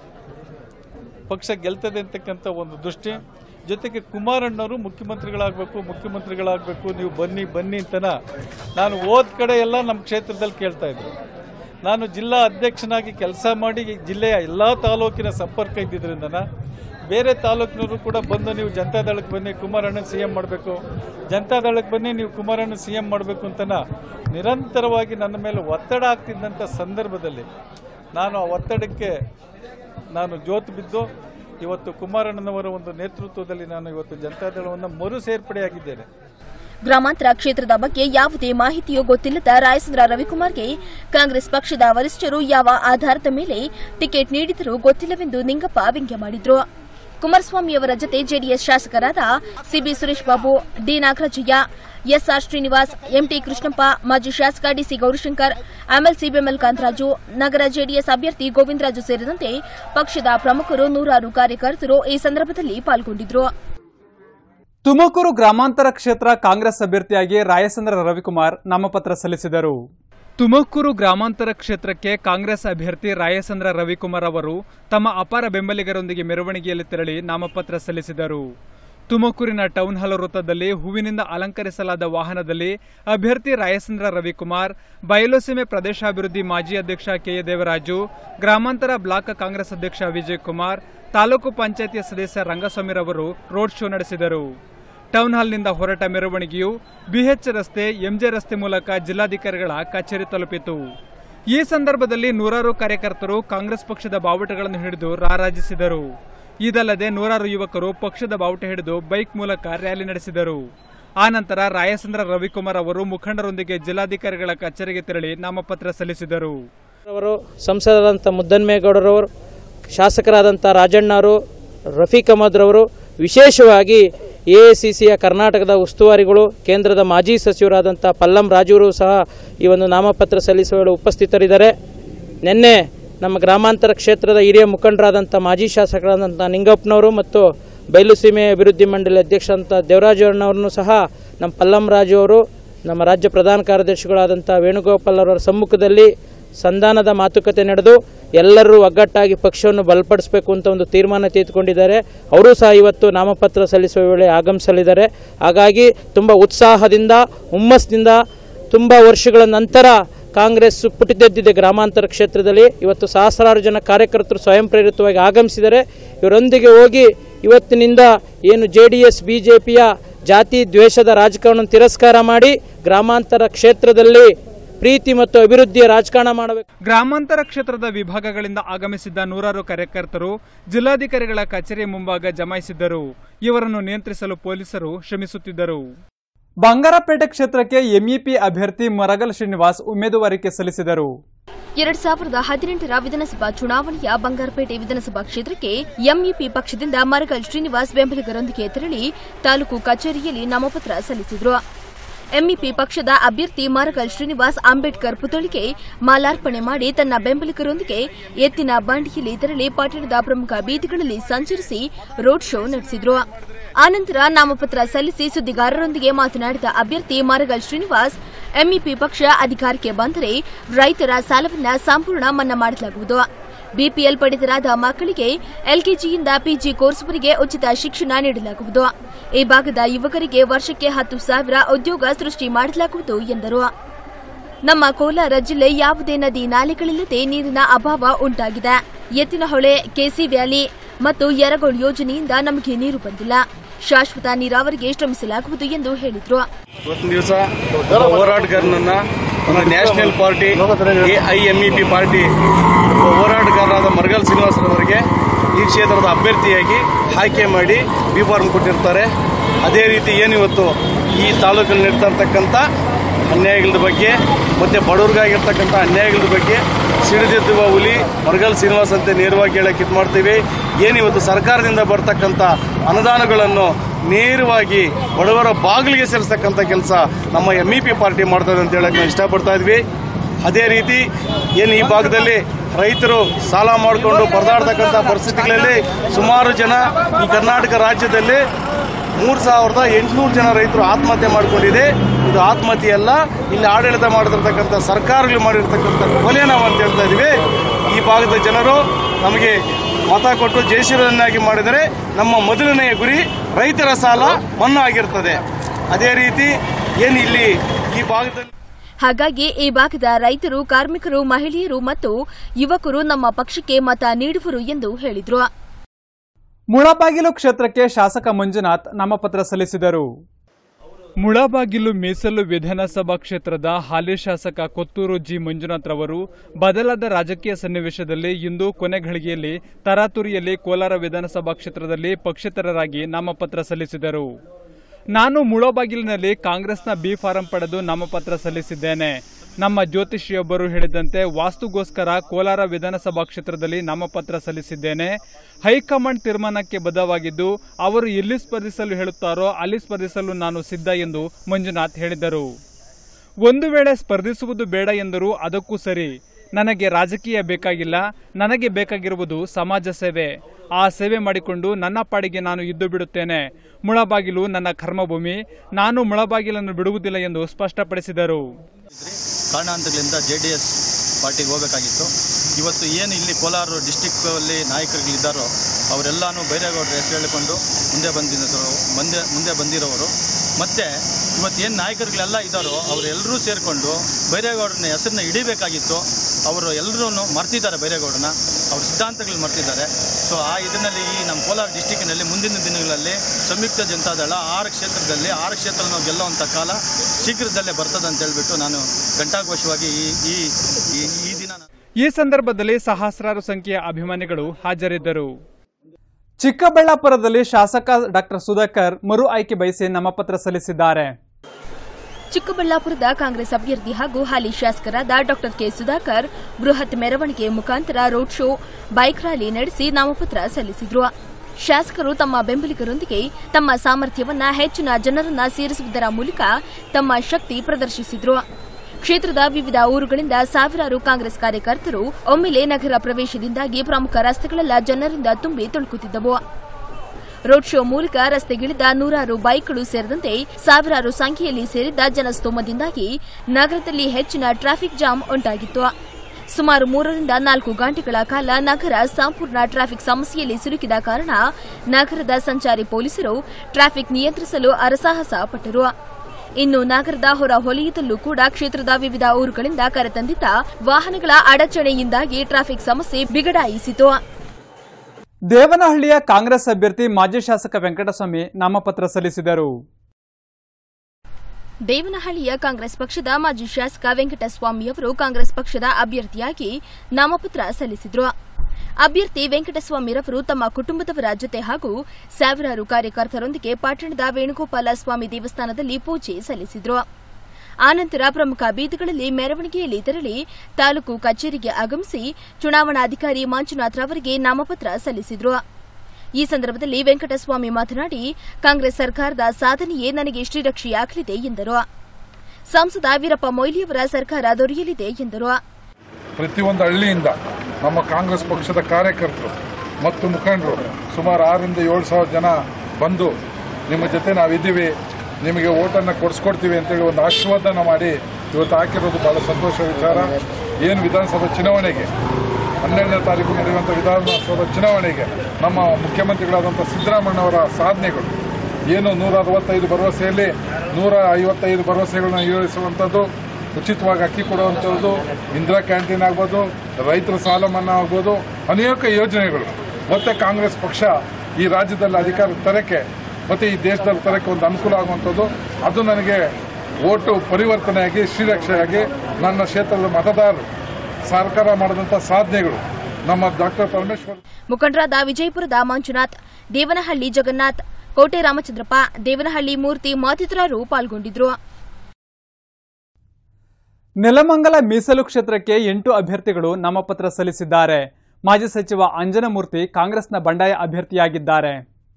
ಪಕ್ಷ ಗೆಲ್ತದೆ ಅಂತಕ್ಕಂಥ ಒಂದು ದೃಷ್ಟಿ, ಜೊತೆಗೆ ಕುಮಾರಣ್ಣವರು ಮುಖ್ಯಮಂತ್ರಿಗಳಾಗಬೇಕು ಮುಖ್ಯಮಂತ್ರಿಗಳಾಗಬೇಕು ನೀವು ಬನ್ನಿ ಬನ್ನಿ ಅಂತನ ನಾನು ಹೋದ ಕಡೆ ಎಲ್ಲ ನಮ್ಮ ಕ್ಷೇತ್ರದಲ್ಲಿ ಕೇಳ್ತಾ ಇದ್ರು. ನಾನು ಜಿಲ್ಲಾ ಅಧ್ಯಕ್ಷನಾಗಿ ಕೆಲಸ ಮಾಡಿ ಜಿಲ್ಲೆಯ ಎಲ್ಲ ತಾಲೂಕಿನ ಸಂಪರ್ಕ ಇದ್ದಿದ್ದರಿಂದ ಬೇರೆ ತಾಲೂಕಿನವರು ಕೂಡ ಬಂದು ನೀವು ಜನತಾದಳಕ್ಕೆ ಬನ್ನಿ ಕುಮಾರಣ್ಣನ ಸಿ ಎಂ ಮಾಡಬೇಕು, ಜನತಾದಳಕ್ಕೆ ಬನ್ನಿ ನೀವು ಕುಮಾರಣ್ಣ ಸಿ ಎಂ ಮಾಡಬೇಕು ಅಂತನ ನಿರಂತರವಾಗಿ ನನ್ನ ಮೇಲೆ ಒತ್ತಡ ಆಗ್ತಿದ್ದಂಥ ಸಂದರ್ಭದಲ್ಲಿ ನಾನು ಆ ಒತ್ತಡಕ್ಕೆ ನಾನು ಜೋತು ಬಿದ್ದು ಇವತ್ತು ಕುಮಾರಣ್ಣನವರ ಒಂದು ನೇತೃತ್ವದಲ್ಲಿ ನಾನು ಇವತ್ತು ಜನತಾದಳವನ್ನು ಮರು ಸೇರ್ಪಡೆಯಾಗಿದ್ದೇನೆ. ಗ್ರಾಮಾಂತರ ಕ್ಷೇತ್ರದ ಬಗ್ಗೆ ಯಾವುದೇ ಮಾಹಿತಿಯೂ ಗೊತ್ತಿಲ್ಲದ ರಾಯಚಂದ್ರ ರವಿಕುಮಾರ್ಗೆ ಕಾಂಗ್ರೆಸ್ ಪಕ್ಷದ ವರಿಷ್ಠರು ಯಾವ ಆಧಾರದ ಮೇಲೆ ಟಿಕೆಟ್ ನೀಡಿದರೂ ಗೊತ್ತಿಲ್ಲವೆಂದು ನಿಂಗಪ್ಪ ವ್ಯಂಗ್ಯ ಮಾಡಿದರು. ಕುಮಾರಸ್ವಾಮಿ ಅವರ ಜತೆ ಜೆಡಿಎಸ್ ಶಾಸಕರಾದ CB Suresh Babu, D Nagarajaiah, SR Srinivas, MT Krishnappa, ಮಾಜಿ ಶಾಸಕ DC Gowrishankar, MLC BEML Kantharaju, ನಗರ ಜೆಡಿಎಸ್ ಅಭ್ಯರ್ಥಿ ಗೋವಿಂದರಾಜು ಸೇರಿದಂತೆ ಪಕ್ಷದ ಪ್ರಮುಖರು, ನೂರಾರು ಕಾರ್ಯಕರ್ತರು ಈ ಸಂದರ್ಭದಲ್ಲಿ ಪಾಲ್ಗೊಂಡಿದ್ದರು. ತುಮಕೂರು ಗ್ರಾಮಾಂತರ ಕ್ಷೇತ್ರ ಕಾಂಗ್ರೆಸ್ ಅಭ್ಯರ್ಥಿಯಾಗಿ ರಾಯಚಂದ್ರ ರವಿಕುಮಾರ್ ನಾಮಪತ್ರ ಸಲ್ಲಿಸಿದರು. ತುಮಕೂರು ಗ್ರಾಮಾಂತರ ಕ್ಷೇತ್ರಕ್ಕೆ ಕಾಂಗ್ರೆಸ್ ಅಭ್ಯರ್ಥಿ ರಾಯಚಂದ್ರ ರವಿಕುಮಾರ್ ಅವರು ತಮ್ಮ ಅಪಾರ ಬೆಂಬಲಿಗರೊಂದಿಗೆ ಮೆರವಣಿಗೆಯಲ್ಲಿ ತೆರಳಿ ನಾಮಪತ್ರ ಸಲ್ಲಿಸಿದರು. ತುಮಕೂರಿನ ಟೌನ್ ಹಾಲ್ ವೃತ್ತದಲ್ಲಿ ಹೂವಿನಿಂದ ಅಲಂಕರಿಸಲಾದ ವಾಹನದಲ್ಲಿ ಅಭ್ಯರ್ಥಿ ರಾಯಚಂದ್ರ ರವಿಕುಮಾರ್, ಬಯಲುಸೀಮೆ ಪ್ರದೇಶಾಭಿವೃದ್ಧಿ ಮಾಜಿ ಅಧ್ಯಕ್ಷ ಕೆಎ ದೇವರಾಜು, ಗ್ರಾಮಾಂತರ ಬ್ಲಾಕ್ ಕಾಂಗ್ರೆಸ್ ಅಧ್ಯಕ್ಷ ವಿಜಯ್ ಕುಮಾರ್, ತಾಲೂಕು ಪಂಚಾಯಿತಿಯ ಸದಸ್ಯ ರಂಗಸ್ವಾಮಿರವರು ರೋಡ್ ಶೋ ನಡೆಸಿದರು. ಟೌನ್ ಹಾಲ್ನಿಂದ ಹೊರಟ ಮೆರವಣಿಗೆಯು ಬಿಎಚ್ ರಸ್ತೆ, ಎಂಜೆ ರಸ್ತೆ ಮೂಲಕ ಜಿಲ್ಲಾಧಿಕಾರಿಗಳ ಕಚೇರಿ ತಲುಪಿತು. ಈ ಸಂದರ್ಭದಲ್ಲಿ ನೂರಾರು ಕಾರ್ಯಕರ್ತರು ಕಾಂಗ್ರೆಸ್ ಪಕ್ಷದ ಬಾವುಟಗಳನ್ನು ಹಿಡಿದು ರಾರಾಜಿಸಿದರು. ಇದಲ್ಲದೆ ನೂರಾರು ಯುವಕರು ಪಕ್ಷದ ಬಾವುಟ ಹಿಡಿದು ಬೈಕ್ ಮೂಲಕ ರ್ಯಾಲಿ ನಡೆಸಿದರು. ಆನಂತರ ರಾಯಚಂದ್ರ ರವಿಕುಮಾರ್ ಅವರು ಮುಖಂಡರೊಂದಿಗೆ ಜಿಲ್ಲಾಧಿಕಾರಿಗಳ ಕಚೇರಿಗೆ ತೆರಳಿ ನಾಮಪತ್ರ ಸಲ್ಲಿಸಿದರು. ಸಂಸದರಾದಂಥ ಮುದ್ದನ್ಮೇಗೌಡರವರು, ಶಾಸಕರಾದಂಥ ರಾಜಣ್ಣವರು, ರಫೀಕ್ ಅಹಮದ್ ರವರು, ವಿಶೇಷವಾಗಿ ಎಐಸಿಸಿಯ ಕರ್ನಾಟಕದ ಉಸ್ತುವಾರಿಗಳು, ಕೇಂದ್ರದ ಮಾಜಿ ಸಚಿವರಾದಂಥ ಪಲ್ಲಂ ರಾಜೂರು ಸಹ ಈ ಒಂದು ನಾಮಪತ್ರ ಸಲ್ಲಿಸುವ ಉಪಸ್ಥಿತರಿದ್ದಾರೆ. ನಿನ್ನೆ ನಮ್ಮ ಗ್ರಾಮಾಂತರ ಕ್ಷೇತ್ರದ ಹಿರಿಯ ಮುಖಂಡರಾದಂಥ ಮಾಜಿ ಶಾಸಕರಾದಂಥ ನಿಂಗಪ್ಪನವರು ಮತ್ತು ಬಯಲುಸೀಮೆ ಅಭಿವೃದ್ಧಿ ಮಂಡಳಿ ಅಧ್ಯಕ್ಷರಾದಂಥ ದೇವರಾಜಣ್ಣವ್ರನ್ನು ಸಹ ನಮ್ಮ ಪಲ್ಲಂ ರಾಜು ಅವರು ನಮ್ಮ ರಾಜ್ಯ ಪ್ರಧಾನ ಕಾರ್ಯದರ್ಶಿಗಳಾದಂಥ ವೇಣುಗೋಪಾಲ್ ಅವರ ಸಮ್ಮುಖದಲ್ಲಿ ಸಂಧಾನದ ಮಾತುಕತೆ ನಡೆದು ಎಲ್ಲರೂ ಒಗ್ಗಟ್ಟಾಗಿ ಪಕ್ಷವನ್ನು ಬಲಪಡಿಸಬೇಕು ಅಂತ ಒಂದು ತೀರ್ಮಾನ ತೆಗೆದುಕೊಂಡಿದ್ದಾರೆ. ಅವರು ಸಹ ಇವತ್ತು ನಾಮಪತ್ರ ಸಲ್ಲಿಸುವ ವೇಳೆ ಆಗಮಿಸಲಿದ್ದಾರೆ. ಹಾಗಾಗಿ ತುಂಬ ಉತ್ಸಾಹದಿಂದ, ಹುಮ್ಮಸ್ಸಿನಿಂದ ತುಂಬ ವರ್ಷಗಳ ನಂತರ ಕಾಂಗ್ರೆಸ್ ಪುಟಿದೆದ್ದಿದೆ ಗ್ರಾಮಾಂತರ ಕ್ಷೇತ್ರದಲ್ಲಿ. ಇವತ್ತು ಸಹಸ್ರಾರು ಜನ ಕಾರ್ಯಕರ್ತರು ಸ್ವಯಂ ಪ್ರೇರಿತವಾಗಿ ಆಗಮಿಸಿದ್ದಾರೆ. ಇವರೊಂದಿಗೆ ಹೋಗಿ ಇವತ್ತಿನಿಂದ ಏನು ಜೆ ಡಿ ಎಸ್ ಬಿಜೆಪಿಯ ಜಾತಿ ದ್ವೇಷದ ರಾಜಕಾರಣ ತಿರಸ್ಕಾರ ಮಾಡಿ ಗ್ರಾಮಾಂತರ ಕ್ಷೇತ್ರದಲ್ಲಿ ಪ್ರೀತಿ ಮತ್ತು ಅಭಿವೃದ್ಧಿಯ ರಾಜಕಾರಣ ಮಾಡಬೇಕು. ಗ್ರಾಮಾಂತರ ಕ್ಷೇತ್ರದ ವಿಭಾಗಗಳಿಂದ ಆಗಮಿಸಿದ್ದ ನೂರಾರು ಕಾರ್ಯಕರ್ತರು ಜಿಲ್ಲಾಧಿಕಾರಿಗಳ ಕಚೇರಿ ಮುಂಭಾಗ ಜಮಾಯಿಸಿದ್ದರು. ಇವರನ್ನು ನಿಯಂತ್ರಿಸಲು ಪೊಲೀಸರು ಶ್ರಮಿಸುತ್ತಿದ್ದರು. ಬಂಗಾರಪೇಟೆ ಕ್ಷೇತ್ರಕ್ಕೆ ಎಂಇಪಿ ಅಭ್ಯರ್ಥಿ ಮರಗಲ್ ಶ್ರೀನಿವಾಸ್ ಉಮೇದುವಾರಿಕೆ ಸಲ್ಲಿಸಿದರು. ಎರಡ್ ಸಾವಿರದ ಹದಿನೆಂಟರ ವಿಧಾನಸಭಾ ಚುನಾವಣೆಯ ಬಂಗಾರಪೇಟೆ ವಿಧಾನಸಭಾ ಕ್ಷೇತ್ರಕ್ಕೆ ಎಂಇಪಿ ಪಕ್ಷದಿಂದ ಮರಗಲ್ ಶ್ರೀನಿವಾಸ್ ಬೆಂಬಲಿಗರೊಂದಿಗೆ ತೆರಳಿ ತಾಲೂಕು ಕಚೇರಿಯಲ್ಲಿ ನಾಮಪತ್ರ ಸಲ್ಲಿಸಿದರು. ಎಂಇಪಿ ಪಕ್ಷದ ಅಭ್ಯರ್ಥಿ ಮರಗಲ್ ಶ್ರೀನಿವಾಸ್ ಅಂಬೇಡ್ಕರ್ ಪುತ್ಥಳಿಗೆ ಮಾಲಾರ್ಪಣೆ ಮಾಡಿ ತನ್ನ ಬೆಂಬಲಿಗರೊಂದಿಗೆ ಎತ್ತಿನ ಬಂಡಿಯಲ್ಲಿ ತೆರಳಿ ಪಟ್ಟಣದ ಪ್ರಮುಖ ಬೀದಿಗಳಲ್ಲಿ ಸಂಚರಿಸಿ ರೋಡ್ ಶೋ ನಡೆಸಿದರು. ಆನಂತರ ನಾಮಪತ್ರ ಸಲ್ಲಿಸಿ ಸುದ್ದಿಗಾರರೊಂದಿಗೆ ಮಾತನಾಡಿದ ಅಭ್ಯರ್ಥಿ ಮರಗಲ್ ಶ್ರೀನಿವಾಸ್, ಎಂಇಪಿ ಪಕ್ಷ ಅಧಿಕಾರಕ್ಕೆ ಬಂದರೆ ರೈತರ ಸಾಲವನ್ನು ಸಂಪೂರ್ಣ ಮನ್ನಾ ಮಾಡಲಾಗುವುದು. ಬಿಪಿಎಲ್ ಪಡಿತರಾದ ಮಕ್ಕಳಿಗೆ ಎಲ್ಕೆಜಿಯಿಂದ ಪಿಜಿ ಕೋರ್ಸ್ವರೆಗೆ ಉಚಿತ ಶಿಕ್ಷಣ ನೀಡಲಾಗುವುದು. ಈ ಭಾಗದ ಯುವಕರಿಗೆ ವರ್ಷಕ್ಕೆ ಹತ್ತು ಸಾವಿರ ಉದ್ಯೋಗ ಸೃಷ್ಟಿ ಮಾಡಲಾಗುವುದು ಎಂದರು. ನಮ್ಮ ಕೋಲಾರ ಜಿಲ್ಲೆ ಯಾವುದೇ ನದಿ ನಾಲೆಗಳಿಲ್ಲದೆ ನೀರಿನ ಅಭಾವ ಉಂಟಾಗಿದೆ. ಎತ್ತಿನಹೊಳೆ, ಕೆಸಿ ವ್ಯಾಲಿ ಮತ್ತು ಯರಗೋಳ್ ಯೋಜನೆಯಿಂದ ನಮಗೆ ನೀರು ಬಂದಿಲ್ಲ. ಶಾಶ್ವತ ನೀರಾವರಿಗೆ ಶ್ರಮಿಸಲಾಗುವುದು ಎಂದು ಹೇಳಿದರು. ಇವತ್ತಿನ ದಿವಸ ಹೋರಾಟಗಾರನನ್ನ ನ್ಯಾಷನಲ್ ಪಾರ್ಟಿ ಎಐಎಂಇಪಿ ಪಾರ್ಟಿ ಹೋರಾಟಗಾರರಾದ ಮರಗಲ್ ಶ್ರೀನಿವಾಸರವರಿಗೆ ಈ ಕ್ಷೇತ್ರದ ಅಭ್ಯರ್ಥಿಯಾಗಿ ಆಯ್ಕೆ ಮಾಡಿ ಬಿ ಫಾರ್ಮ್ ಕೊಟ್ಟಿರ್ತಾರೆ. ಅದೇ ರೀತಿ ಏನಿವತ್ತು ಈ ತಾಲೂಕಲ್ಲಿ ನಡೀತಾ ಇರ್ತಕ್ಕಂಥ ಅನ್ಯಾಯಗಳ ಬಗ್ಗೆ ಮತ್ತು ಬಡವರಿಗಾಗಿರ್ತಕ್ಕಂಥ ಅನ್ಯಾಯಗಳ ಬಗ್ಗೆ ಸಿಡಿದೆದ್ದುವ ಹುಲಿ ಮರಗಲ್ ಶ್ರೀನಿವಾಸ್ ಅಂತ ನೇರವಾಗಿ ಹೇಳಕ್ಕೆ ಇದು ಮಾಡ್ತೀವಿ. ಏನಿವತ್ತು ಸರ್ಕಾರದಿಂದ ಬರ್ತಕ್ಕಂಥ ಅನುದಾನಗಳನ್ನು ನೇರವಾಗಿ ಬಡವರ ಬಾಗಿಲಿಗೆ ಸೇರಿಸ್ತಕ್ಕಂಥ ಕೆಲಸ ನಮ್ಮ ಎಂಇಪಿ ಪಾರ್ಟಿ ಮಾಡ್ತದೆ ಅಂತ ಹೇಳಕ್ಕೆ ನಾವು ಇಷ್ಟಪಡ್ತಾ ಇದ್ವಿ. ಅದೇ ರೀತಿ ಏನು ಈ ಭಾಗದಲ್ಲಿ ರೈತರು ಸಾಲ ಮಾಡಿಕೊಂಡು ಪರದಾಡ್ತಕ್ಕಂಥ ಪರಿಸ್ಥಿತಿಗಳಲ್ಲಿ ಸುಮಾರು ಜನ ಈ ಕರ್ನಾಟಕ ರಾಜ್ಯದಲ್ಲಿ ಮೂರು ಸಾವಿರದ ಎಂಟುನೂರು ಜನ ರೈತರು ಆತ್ಮಹತ್ಯೆ ಮಾಡಿಕೊಂಡಿದೆ. ಇದು ಆತ್ಮಹತ್ಯೆ ಅಲ್ಲ, ಇಲ್ಲಿ ಆಡಳಿತ ಮಾಡಿರ್ತಕ್ಕಂಥ ಸರ್ಕಾರಗಳು ಮಾಡಿರ್ತಕ್ಕಂಥ ಕೊಲೆ ನಾವು ಅಂತ ಹೇಳ್ತಾ ಇದ್ದೀವಿ. ಈ ಭಾಗದ ಜನರು ನಮಗೆ ಮತ ಕೊಟ್ಟು ಜಯಶೀಲರನ್ನಾಗಿ ಮಾಡಿದರೆ ನಮ್ಮ ಮೊದಲನೆಯ ಗುರಿ ರೈತರ ಸಾಲ ಮನ್ನಾ ಆಗಿರ್ತದೆ. ಅದೇ ರೀತಿ ಏನು ಇಲ್ಲಿ ಈ ಭಾಗದಲ್ಲಿ ಹಾಗಾಗಿ ಈ ಭಾಗದ ರೈತರು, ಕಾರ್ಮಿಕರು, ಮಹಿಳೆಯರು ಮತ್ತು ಯುವಕರು ನಮ್ಮ ಪಕ್ಷಕ್ಕೆ ಮತ ನೀಡುವರು ಎಂದು ಹೇಳಿದರು. ಮುಳಬಾಗಿಲು ಕ್ಷೇತ್ರಕ್ಕೆ ಶಾಸಕ ಮಂಜುನಾಥ್ ನಾಮಪತ್ರ ಸಲ್ಲಿಸಿದರು. ಮುಳಬಾಗಿಲು ಮೀಸಲು ವಿಧಾನಸಭಾ ಕ್ಷೇತ್ರದ ಹಾಲಿ ಶಾಸಕ ಕೊತ್ತೂರು ಜಿ ಮಂಜುನಾಥ್ ರವರು ಬದಲಾದ ರಾಜಕೀಯ ಸನ್ನಿವೇಶದಲ್ಲಿ ಇಂದು ಕೊನೆ ಘಳಿಗೆಯಲ್ಲಿ ತರಾತುರಿಯಲ್ಲಿ ಕೋಲಾರ ವಿಧಾನಸಭಾ ಕ್ಷೇತ್ರದಲ್ಲಿ ಪಕ್ಷೇತರರಾಗಿ ನಾಮಪತ್ರ ಸಲ್ಲಿಸಿದರು. ನಾನು ಮುಳಬಾಗಿಲಿನಲ್ಲಿ ಕಾಂಗ್ರೆಸ್ನ ಬಿ ಫಾರಂ ಪಡೆದು ನಾಮಪತ್ರ ಸಲ್ಲಿಸಿದ್ದೇನೆ. ನಮ್ಮ ಜ್ಯೋತಿಷಿಯೊಬ್ಬರು ಹೇಳಿದಂತೆ ವಾಸ್ತುಗೋಸ್ಕರ ಕೋಲಾರ ವಿಧಾನಸಭಾ ಕ್ಷೇತ್ರದಲ್ಲಿ ನಾಮಪತ್ರ ಸಲ್ಲಿಸಿದ್ದೇನೆ. ಹೈಕಮಾಂಡ್ ತೀರ್ಮಾನಕ್ಕೆ ಬದ್ಧವಾಗಿದ್ದು ಅವರು ಎಲ್ಲಿ ಸ್ಪರ್ಧಿಸಲು ಹೇಳುತ್ತಾರೋ ಅಲ್ಲಿ ಸ್ಪರ್ಧಿಸಲು ನಾನು ಸಿದ್ಧ ಎಂದು ಮಂಜುನಾಥ್ ಹೇಳಿದರು. ಒಂದು ವೇಳೆ ಸ್ಪರ್ಧಿಸುವುದು ಬೇಡ ಎಂದರೂ ಅದಕ್ಕೂ ಸರಿ. ನನಗೆ ರಾಜಕೀಯ ಬೇಕಾಗಿಲ್ಲ. ನನಗೆ ಬೇಕಾಗಿರುವುದು ಸಮಾಜ ಸೇವೆ. ಆ ಸೇವೆ ಮಾಡಿಕೊಂಡು ನನ್ನ ಪಾಡಿಗೆ ನಾನು ಇದ್ದು ಬಿಡುತ್ತೇನೆ. ಮುಳಬಾಗಿಲು ನನ್ನ ಕರ್ಮಭೂಮಿ. ನಾನು ಮುಳಬಾಗಿಲನ್ನು ಬಿಡುವುದಿಲ್ಲ ಎಂದು ಸ್ಪಷ್ಟಪಡಿಸಿದರು. ಕಾರಣಾಂತರಗಳಿಂದ ಜೆ ಡಿ ಎಸ್ ಪಾರ್ಟಿಗೆ ಹೋಗಬೇಕಾಗಿತ್ತು. ಇವತ್ತು ಏನು ಇಲ್ಲಿ ಕೋಲಾರ ಡಿಸ್ಟಿಕ್ಕಲ್ಲಿ ನಾಯಕರುಗಳಿದ್ದಾರೋ ಅವರೆಲ್ಲನೂ ಬೈರೇಗೌಡರ ಹೆಸರು ಹೇಳಿಕೊಂಡು ಮುಂದೆ ಬಂದಿರೋ ಮುಂದೆ ಮುಂದೆ ಬಂದಿರೋರು. ಮತ್ತು ಇವತ್ತೇನು ನಾಯಕರುಗಳೆಲ್ಲ ಇದ್ದಾರೋ ಅವರೆಲ್ಲರೂ ಸೇರಿಕೊಂಡು ಬೈರೇಗೌಡರನ್ನ ಹೆಸರನ್ನ ಹಿಡಿಬೇಕಾಗಿತ್ತು. ಅವರು ಎಲ್ಲರೂ ಮರ್ತಿದ್ದಾರೆ, ಬೈರೇಗೌಡರನ್ನ ಅವ್ರ ಸಿದ್ಧಾಂತಗಳು ಮರ್ತಿದ್ದಾರೆ. ಸೊ ಆ ಇದರಲ್ಲಿ ಈ ನಮ್ಮ ಕೋಲಾರ ಡಿಸ್ಟಿಕ್ಕಿನಲ್ಲಿ ಮುಂದಿನ ದಿನಗಳಲ್ಲಿ ಸಂಯುಕ್ತ ಜನತಾದಳ ಆರು ಕ್ಷೇತ್ರದಲ್ಲಿ ಆರು ಕ್ಷೇತ್ರ ನಾವು ಗೆಲ್ಲುವಂಥ ಕಾಲ ಶೀಘ್ರದಲ್ಲೇ ಬರ್ತದೆ ಅಂತ ಹೇಳ್ಬಿಟ್ಟು ನಾನು ಘಂಟಾಘೋಷವಾಗಿ ಈ ಈ ಈ ದಿನ ಈ ಸಂದರ್ಭದಲ್ಲಿ ಸಹಸ್ರಾರು ಸಂಖ್ಯೆಯ ಅಭಿಮಾನಿಗಳು ಹಾಜರಿದ್ದರು. ಚಿಕ್ಕಬಳ್ಳಾಪುರದಲ್ಲಿ ಶಾಸಕ ಡಾಕ್ಟರ್ ಸುಧಾಕರ್ ಮರು ಆಯ್ಕೆ ಬಯಸಿ ನಾಮಪತ್ರ ಸಲ್ಲಿಸಿದ್ದಾರೆ. ಚಿಕ್ಕಬಳ್ಳಾಪುರದ ಕಾಂಗ್ರೆಸ್ ಅಭ್ಯರ್ಥಿ ಹಾಗೂ ಹಾಲಿ ಶಾಸಕರಾದ ಡಾಕ್ಟರ್ ಕೆ ಸುಧಾಕರ್ ಬೃಹತ್ ಮೆರವಣಿಗೆ ಮುಖಾಂತರ ರೋಡ್ ಶೋ, ಬೈಕ್ ರ್ಯಾಲಿ ನಡೆಸಿ ನಾಮಪತ್ರ ಸಲ್ಲಿಸಿದರು. ಶಾಸಕರು ತಮ್ಮ ಬೆಂಬಲಿಗರೊಂದಿಗೆ ತಮ್ಮ ಸಾಮರ್ಥ್ಯವನ್ನ ಹೆಚ್ಚಿನ ಜನರನ್ನ ಸೇರಿಸುವುದರ ಮೂಲಕ ತಮ್ಮ ಶಕ್ತಿ ಪ್ರದರ್ಶಿಸಿದರು. ಕ್ಷೇತ್ರದ ವಿವಿಧ ಊರುಗಳಿಂದ ಸಾವಿರಾರು ಕಾಂಗ್ರೆಸ್ ಕಾರ್ಯಕರ್ತರು ಒಮ್ಮೆಲೆ ನಗರ ಪ್ರವೇಶದಿಂದಾಗಿ ಪ್ರಮುಖ ರಸ್ತೆಗಳೆಲ್ಲ ಜನರಿಂದ ತುಂಬಿ ತುಳುಕುತ್ತಿದ್ದವು. ರೋಡ್ ಶೋ ಮೂಲಕ ರಸ್ತೆಗಿಳಿದ ನೂರಾರು ಬೈಕ್ಗಳು ಸೇರಿದಂತೆ ಸಾವಿರಾರು ಸಂಖ್ಯೆಯಲ್ಲಿ ಸೇರಿದ್ದ ಜನಸ್ತೋಮದಿಂದಾಗಿ ನಗರದಲ್ಲಿ ಹೆಚ್ಚಿನ ಟ್ರಾಫಿಕ್ ಜಾಮ್ ಉಂಟಾಗಿತ್ತು. ಸುಮಾರು ಮೂರರಿಂದ ನಾಲ್ಕು ಗಂಟೆಗಳ ಕಾಲ ನಗರ ಸಂಪೂರ್ಣ ಟ್ರಾಫಿಕ್ ಸಮಸ್ಯೆಯಲ್ಲಿ ಸಿಲುಕಿದ ಕಾರಣ ನಗರದ ಸಂಚಾರಿ ಪೊಲೀಸರು ಟ್ರಾಫಿಕ್ ನಿಯಂತ್ರಿಸಲು ಹರಸಾಹಸ ಪಟ್ಟರು. ಇನ್ನು ನಗರದ ಹೊರ ಹೊಲೆಯದಲ್ಲೂ ಕೂಡ ಕ್ಷೇತ್ರದ ವಿವಿಧ ಊರುಗಳಿಂದ ಕರೆತಂದಿದ್ದ ವಾಹನಗಳ ಅಡಚಣೆಯಿಂದಾಗಿ ಟ್ರಾಫಿಕ್ ಸಮಸ್ಯೆ ಬಿಗಡಾಯಿಸಿತು. ದೇವನಹಳ್ಳಿಯ ಕಾಂಗ್ರೆಸ್ ಅಭ್ಯರ್ಥಿ ಮಾಜಿ ಶಾಸಕ ವೆಂಕಟಸ್ವಾಮಿ ನಾಮಪತ್ರ ಸಲ್ಲಿಸಿದರು. ದೇವನಹಳ್ಳಿಯ ಕಾಂಗ್ರೆಸ್ ಪಕ್ಷದ ಮಾಜಿ ಶಾಸಕ ವೆಂಕಟಸ್ವಾಮಿಯವರು ಕಾಂಗ್ರೆಸ್ ಪಕ್ಷದ ಅಭ್ಯರ್ಥಿಯಾಗಿ ನಾಮಪತ್ರ ಸಲ್ಲಿಸಿದರು. ಅಭ್ಯರ್ಥಿ ವೆಂಕಟಸ್ವಾಮಿರವರು ತಮ್ಮ ಕುಟುಂಬದವರ ಜೊತೆ ಹಾಗೂ ಸಾವಿರಾರು ಕಾರ್ಯಕರ್ತರೊಂದಿಗೆ ಪಟ್ಟಣದ ವೇಣುಗೋಪಾಲ ಸ್ವಾಮಿ ದೇವಸ್ಥಾನದಲ್ಲಿ ಪೂಜೆ ಸಲ್ಲಿಸಿದರು. ಆನಂತರ ಪ್ರಮುಖ ಬೀದಿಗಳಲ್ಲಿ ಮೆರವಣಿಗೆಯಲ್ಲಿ ತೆರಳಿ ತಾಲೂಕು ಕಚೇರಿಗೆ ಆಗಮಿಸಿ ಚುನಾವಣಾಧಿಕಾರಿ ಮಂಜುನಾಥ್ ರವರಿಗೆ ನಾಮಪತ್ರ ಸಲ್ಲಿಸಿದರು. ಈ ಸಂದರ್ಭದಲ್ಲಿ ವೆಂಕಟಸ್ವಾಮಿ ಮಾತನಾಡಿ, ಕಾಂಗ್ರೆಸ್ ಸರ್ಕಾರದ ಸಾಧನೆಯೇ ನನಗೆ ಶ್ರೀರಕ್ಷೆಯಾಗಲಿದೆ ಎಂದರು. ಸಂಸದ ವೀರಪ್ಪ ಮೊಯ್ಲಿಯವರ ಸರ್ಕಾರ ದೊರೆಯಲಿದೆ ಎಂದರು. ಪ್ರತಿಯೊಂದು ಹಳ್ಳಿಯಿಂದ ನಮ್ಮ ಕಾಂಗ್ರೆಸ್ ಪಕ್ಷದ ಕಾರ್ಯಕರ್ತರು ಮತ್ತು ಮುಖಂಡರು ಸುಮಾರು ಆರರಿಂದ ಏಳು ಸಾವಿರ ಜನ ಬಂದು ನಿಮ್ಮ ಜೊತೆ ನಾವಿದ್ದೀವಿ, ನಿಮಗೆ ಓಟನ್ನು ಕೊಡಿಸ್ಕೊಡ್ತೀವಿ ಅಂತೇಳಿ ಒಂದು ಆಶೀರ್ವಾದನ ಮಾಡಿ ಇವತ್ತು ಹಾಕಿರೋದು ಬಹಳ ಸಂತೋಷ ವಿಚಾರ. ಏನು ವಿಧಾನಸಭಾ ಚುನಾವಣೆಗೆ ಹನ್ನೆರಡನೇ ತಾರೀಕು ನಡೆಯುವಂಥ ವಿಧಾನಸಭಾ ಚುನಾವಣೆಗೆ ನಮ್ಮ ಮುಖ್ಯಮಂತ್ರಿಗಳಾದಂಥ ಸಿದ್ದರಾಮಯ್ಯನವರ ಸಾಧನೆಗಳು ಏನು ನೂರ ಅರವತ್ತೈದು ಭರವಸೆಯಲ್ಲಿ ನೂರ ಐವತ್ತೈದು ಭರವಸೆಗಳನ್ನ ಈಡೇರಿಸುವಂಥದ್ದು, ಉಚಿತವಾಗಿ ಅಕ್ಕಿ ಕೊಡುವಂಥದ್ದು, ಇಂದಿರಾ ಕ್ಯಾಂಟೀನ್ ಆಗ್ಬೋದು, ರೈತರ ಸಾಲ ಮನ್ನಾ ಆಗ್ಬೋದು, ಅನೇಕ ಯೋಜನೆಗಳು ಮತ್ತೆ ಕಾಂಗ್ರೆಸ್ ಪಕ್ಷ ಈ ರಾಜ್ಯದಲ್ಲಿ ಅಧಿಕಾರ ತರಕ್ಕೆ ಮತ್ತೆ ಈ ದೇಶದಲ್ಲಿ ತರಕ್ಕೆ ಒಂದು ಅನುಕೂಲ ಆಗುವಂಥದ್ದು, ಅದು ನನಗೆ ಓಟು ಪರಿವರ್ತನೆಯಾಗಿ ಶ್ರೀರಕ್ಷೆಯಾಗಿ ನನ್ನ ಕ್ಷೇತ್ರದ ಮತದಾರರು ಸರ್ಕಾರ ಮಾಡಿದಂಥ ಸಾಧನೆಗಳು ನಮ್ಮ ಡಾಕ್ಟರ್ ಪರಮೇಶ್ವರ್. ಮುಖಂಡರಾದ ವಿಜಯಪುರದ ಮಂಜುನಾಥ್, ದೇವನಹಳ್ಳಿ ಜಗನ್ನಾಥ್, ಕೋಟೆ ರಾಮಚಂದ್ರಪ್ಪ, ದೇವನಹಳ್ಳಿ ಮೂರ್ತಿ ಮತ್ತಿತರರು ಪಾಲ್ಗೊಂಡಿದ್ದರು. ನೆಲಮಂಗಲ ಮೀಸಲು ಕ್ಷೇತ್ರಕ್ಕೆ ಎಂಟು ಅಭ್ಯರ್ಥಿಗಳು ನಾಮಪತ್ರ ಸಲ್ಲಿಸಿದ್ದಾರೆ. ಮಾಜಿ ಸಚಿವ ಅಂಜನಮೂರ್ತಿ ಕಾಂಗ್ರೆಸ್ನ ಬಂಡಾಯ ಅಭ್ಯರ್ಥಿಯಾಗಿದ್ದಾರೆ.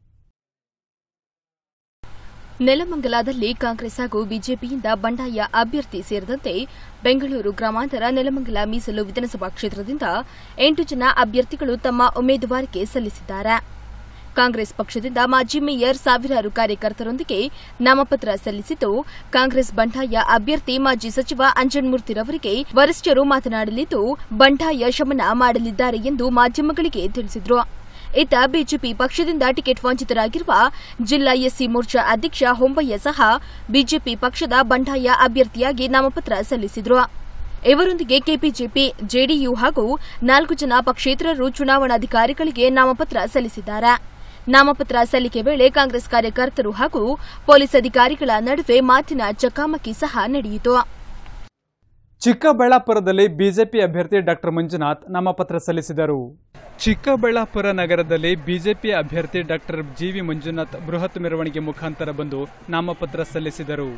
ನೆಲಮಂಗಲದಲ್ಲಿ ಕಾಂಗ್ರೆಸ್ ಹಾಗೂ ಬಿಜೆಪಿಯಿಂದ ಬಂಡಾಯ ಅಭ್ಯರ್ಥಿ ಸೇರಿದಂತೆ ಬೆಂಗಳೂರು ಗ್ರಾಮಾಂತರ ನೆಲಮಂಗಲ ಮೀಸಲು ವಿಧಾನಸಭಾ ಕ್ಷೇತ್ರದಿಂದ ಎಂಟು ಜನ ಅಭ್ಯರ್ಥಿಗಳು ತಮ್ಮ ಉಮೇದುವಾರಿಕೆ ಸಲ್ಲಿಸಿದ್ದಾರೆ. ಕಾಂಗ್ರೆಸ್ ಪಕ್ಷದಿಂದ ಮಾಜಿ ಮೇಯರ್ ಸಾವಿರಾರು ಕಾರ್ಯಕರ್ತರೊಂದಿಗೆ ನಾಮಪತ್ರ ಸಲ್ಲಿಸಿದ್ದು, ಕಾಂಗ್ರೆಸ್ ಬಂಡಾಯ ಅಭ್ಯರ್ಥಿ ಮಾಜಿ ಸಚಿವ ಅಂಜನ್ಮೂರ್ತಿರವರಿಗೆ ವರಿಷ್ಠರು ಮಾತನಾಡಲಿದ್ದು, ಬಂಡಾಯ ಶಮನ ಮಾಡಲಿದ್ದಾರೆ ಎಂದು ಮಾಧ್ಯಮಗಳಿಗೆ ತಿಳಿಸಿದರು. ಇತ್ತ ಬಿಜೆಪಿ ಪಕ್ಷದಿಂದ ಟಿಕೆಟ್ ವಂಚಿತರಾಗಿರುವ ಜಿಲ್ಲಾ ಎಸ್ಸಿ ಮೋರ್ಚಾ ಅಧ್ಯಕ್ಷ ಹೊಂಬಯ್ಯ ಸಹ ಬಿಜೆಪಿ ಪಕ್ಷದ ಬಂಡಾಯ ಅಭ್ಯರ್ಥಿಯಾಗಿ ನಾಮಪತ್ರ ಸಲ್ಲಿಸಿದರು. ಇವರೊಂದಿಗೆ ಕೆಪಿಜೆಪಿ, ಜೆಡಿಯು ಹಾಗೂ ನಾಲ್ಕು ಜನ ಪಕ್ಷೇತರರು ಚುನಾವಣಾಧಿಕಾರಿಗಳಿಗೆ ನಾಮಪತ್ರ ಸಲ್ಲಿಸಿದ್ದಾರೆ. ನಾಮಪತ್ರ ಸಲ್ಲಿಕೆ ವೇಳೆ ಕಾಂಗ್ರೆಸ್ ಕಾರ್ಯಕರ್ತರು ಹಾಗೂ ಪೊಲೀಸ್ ಅಧಿಕಾರಿಗಳ ನಡುವೆ ಮಾತಿನ ಚಕಮಕಿ ಸಹ ನಡೆಯಿತು. ಚಿಕ್ಕಬಳ್ಳಾಪುರದಲ್ಲಿ ಬಿಜೆಪಿ ಅಭ್ಯರ್ಥಿ ಡಾಕ್ಟರ್ ಮಂಜುನಾಥ್ ನಾಮಪತ್ರ ಸಲ್ಲಿಸಿದರು. ಚಿಕ್ಕಬಳ್ಳಾಪುರ ನಗರದಲ್ಲಿ ಬಿಜೆಪಿ ಅಭ್ಯರ್ಥಿ ಡಾಕ್ಟರ್ ಜಿವಿ ಮಂಜುನಾಥ್ ಬೃಹತ್ ಮೆರವಣಿಗೆ ಮುಖಾಂತರ ಬಂದು ನಾಮಪತ್ರ ಸಲ್ಲಿಸಿದರು.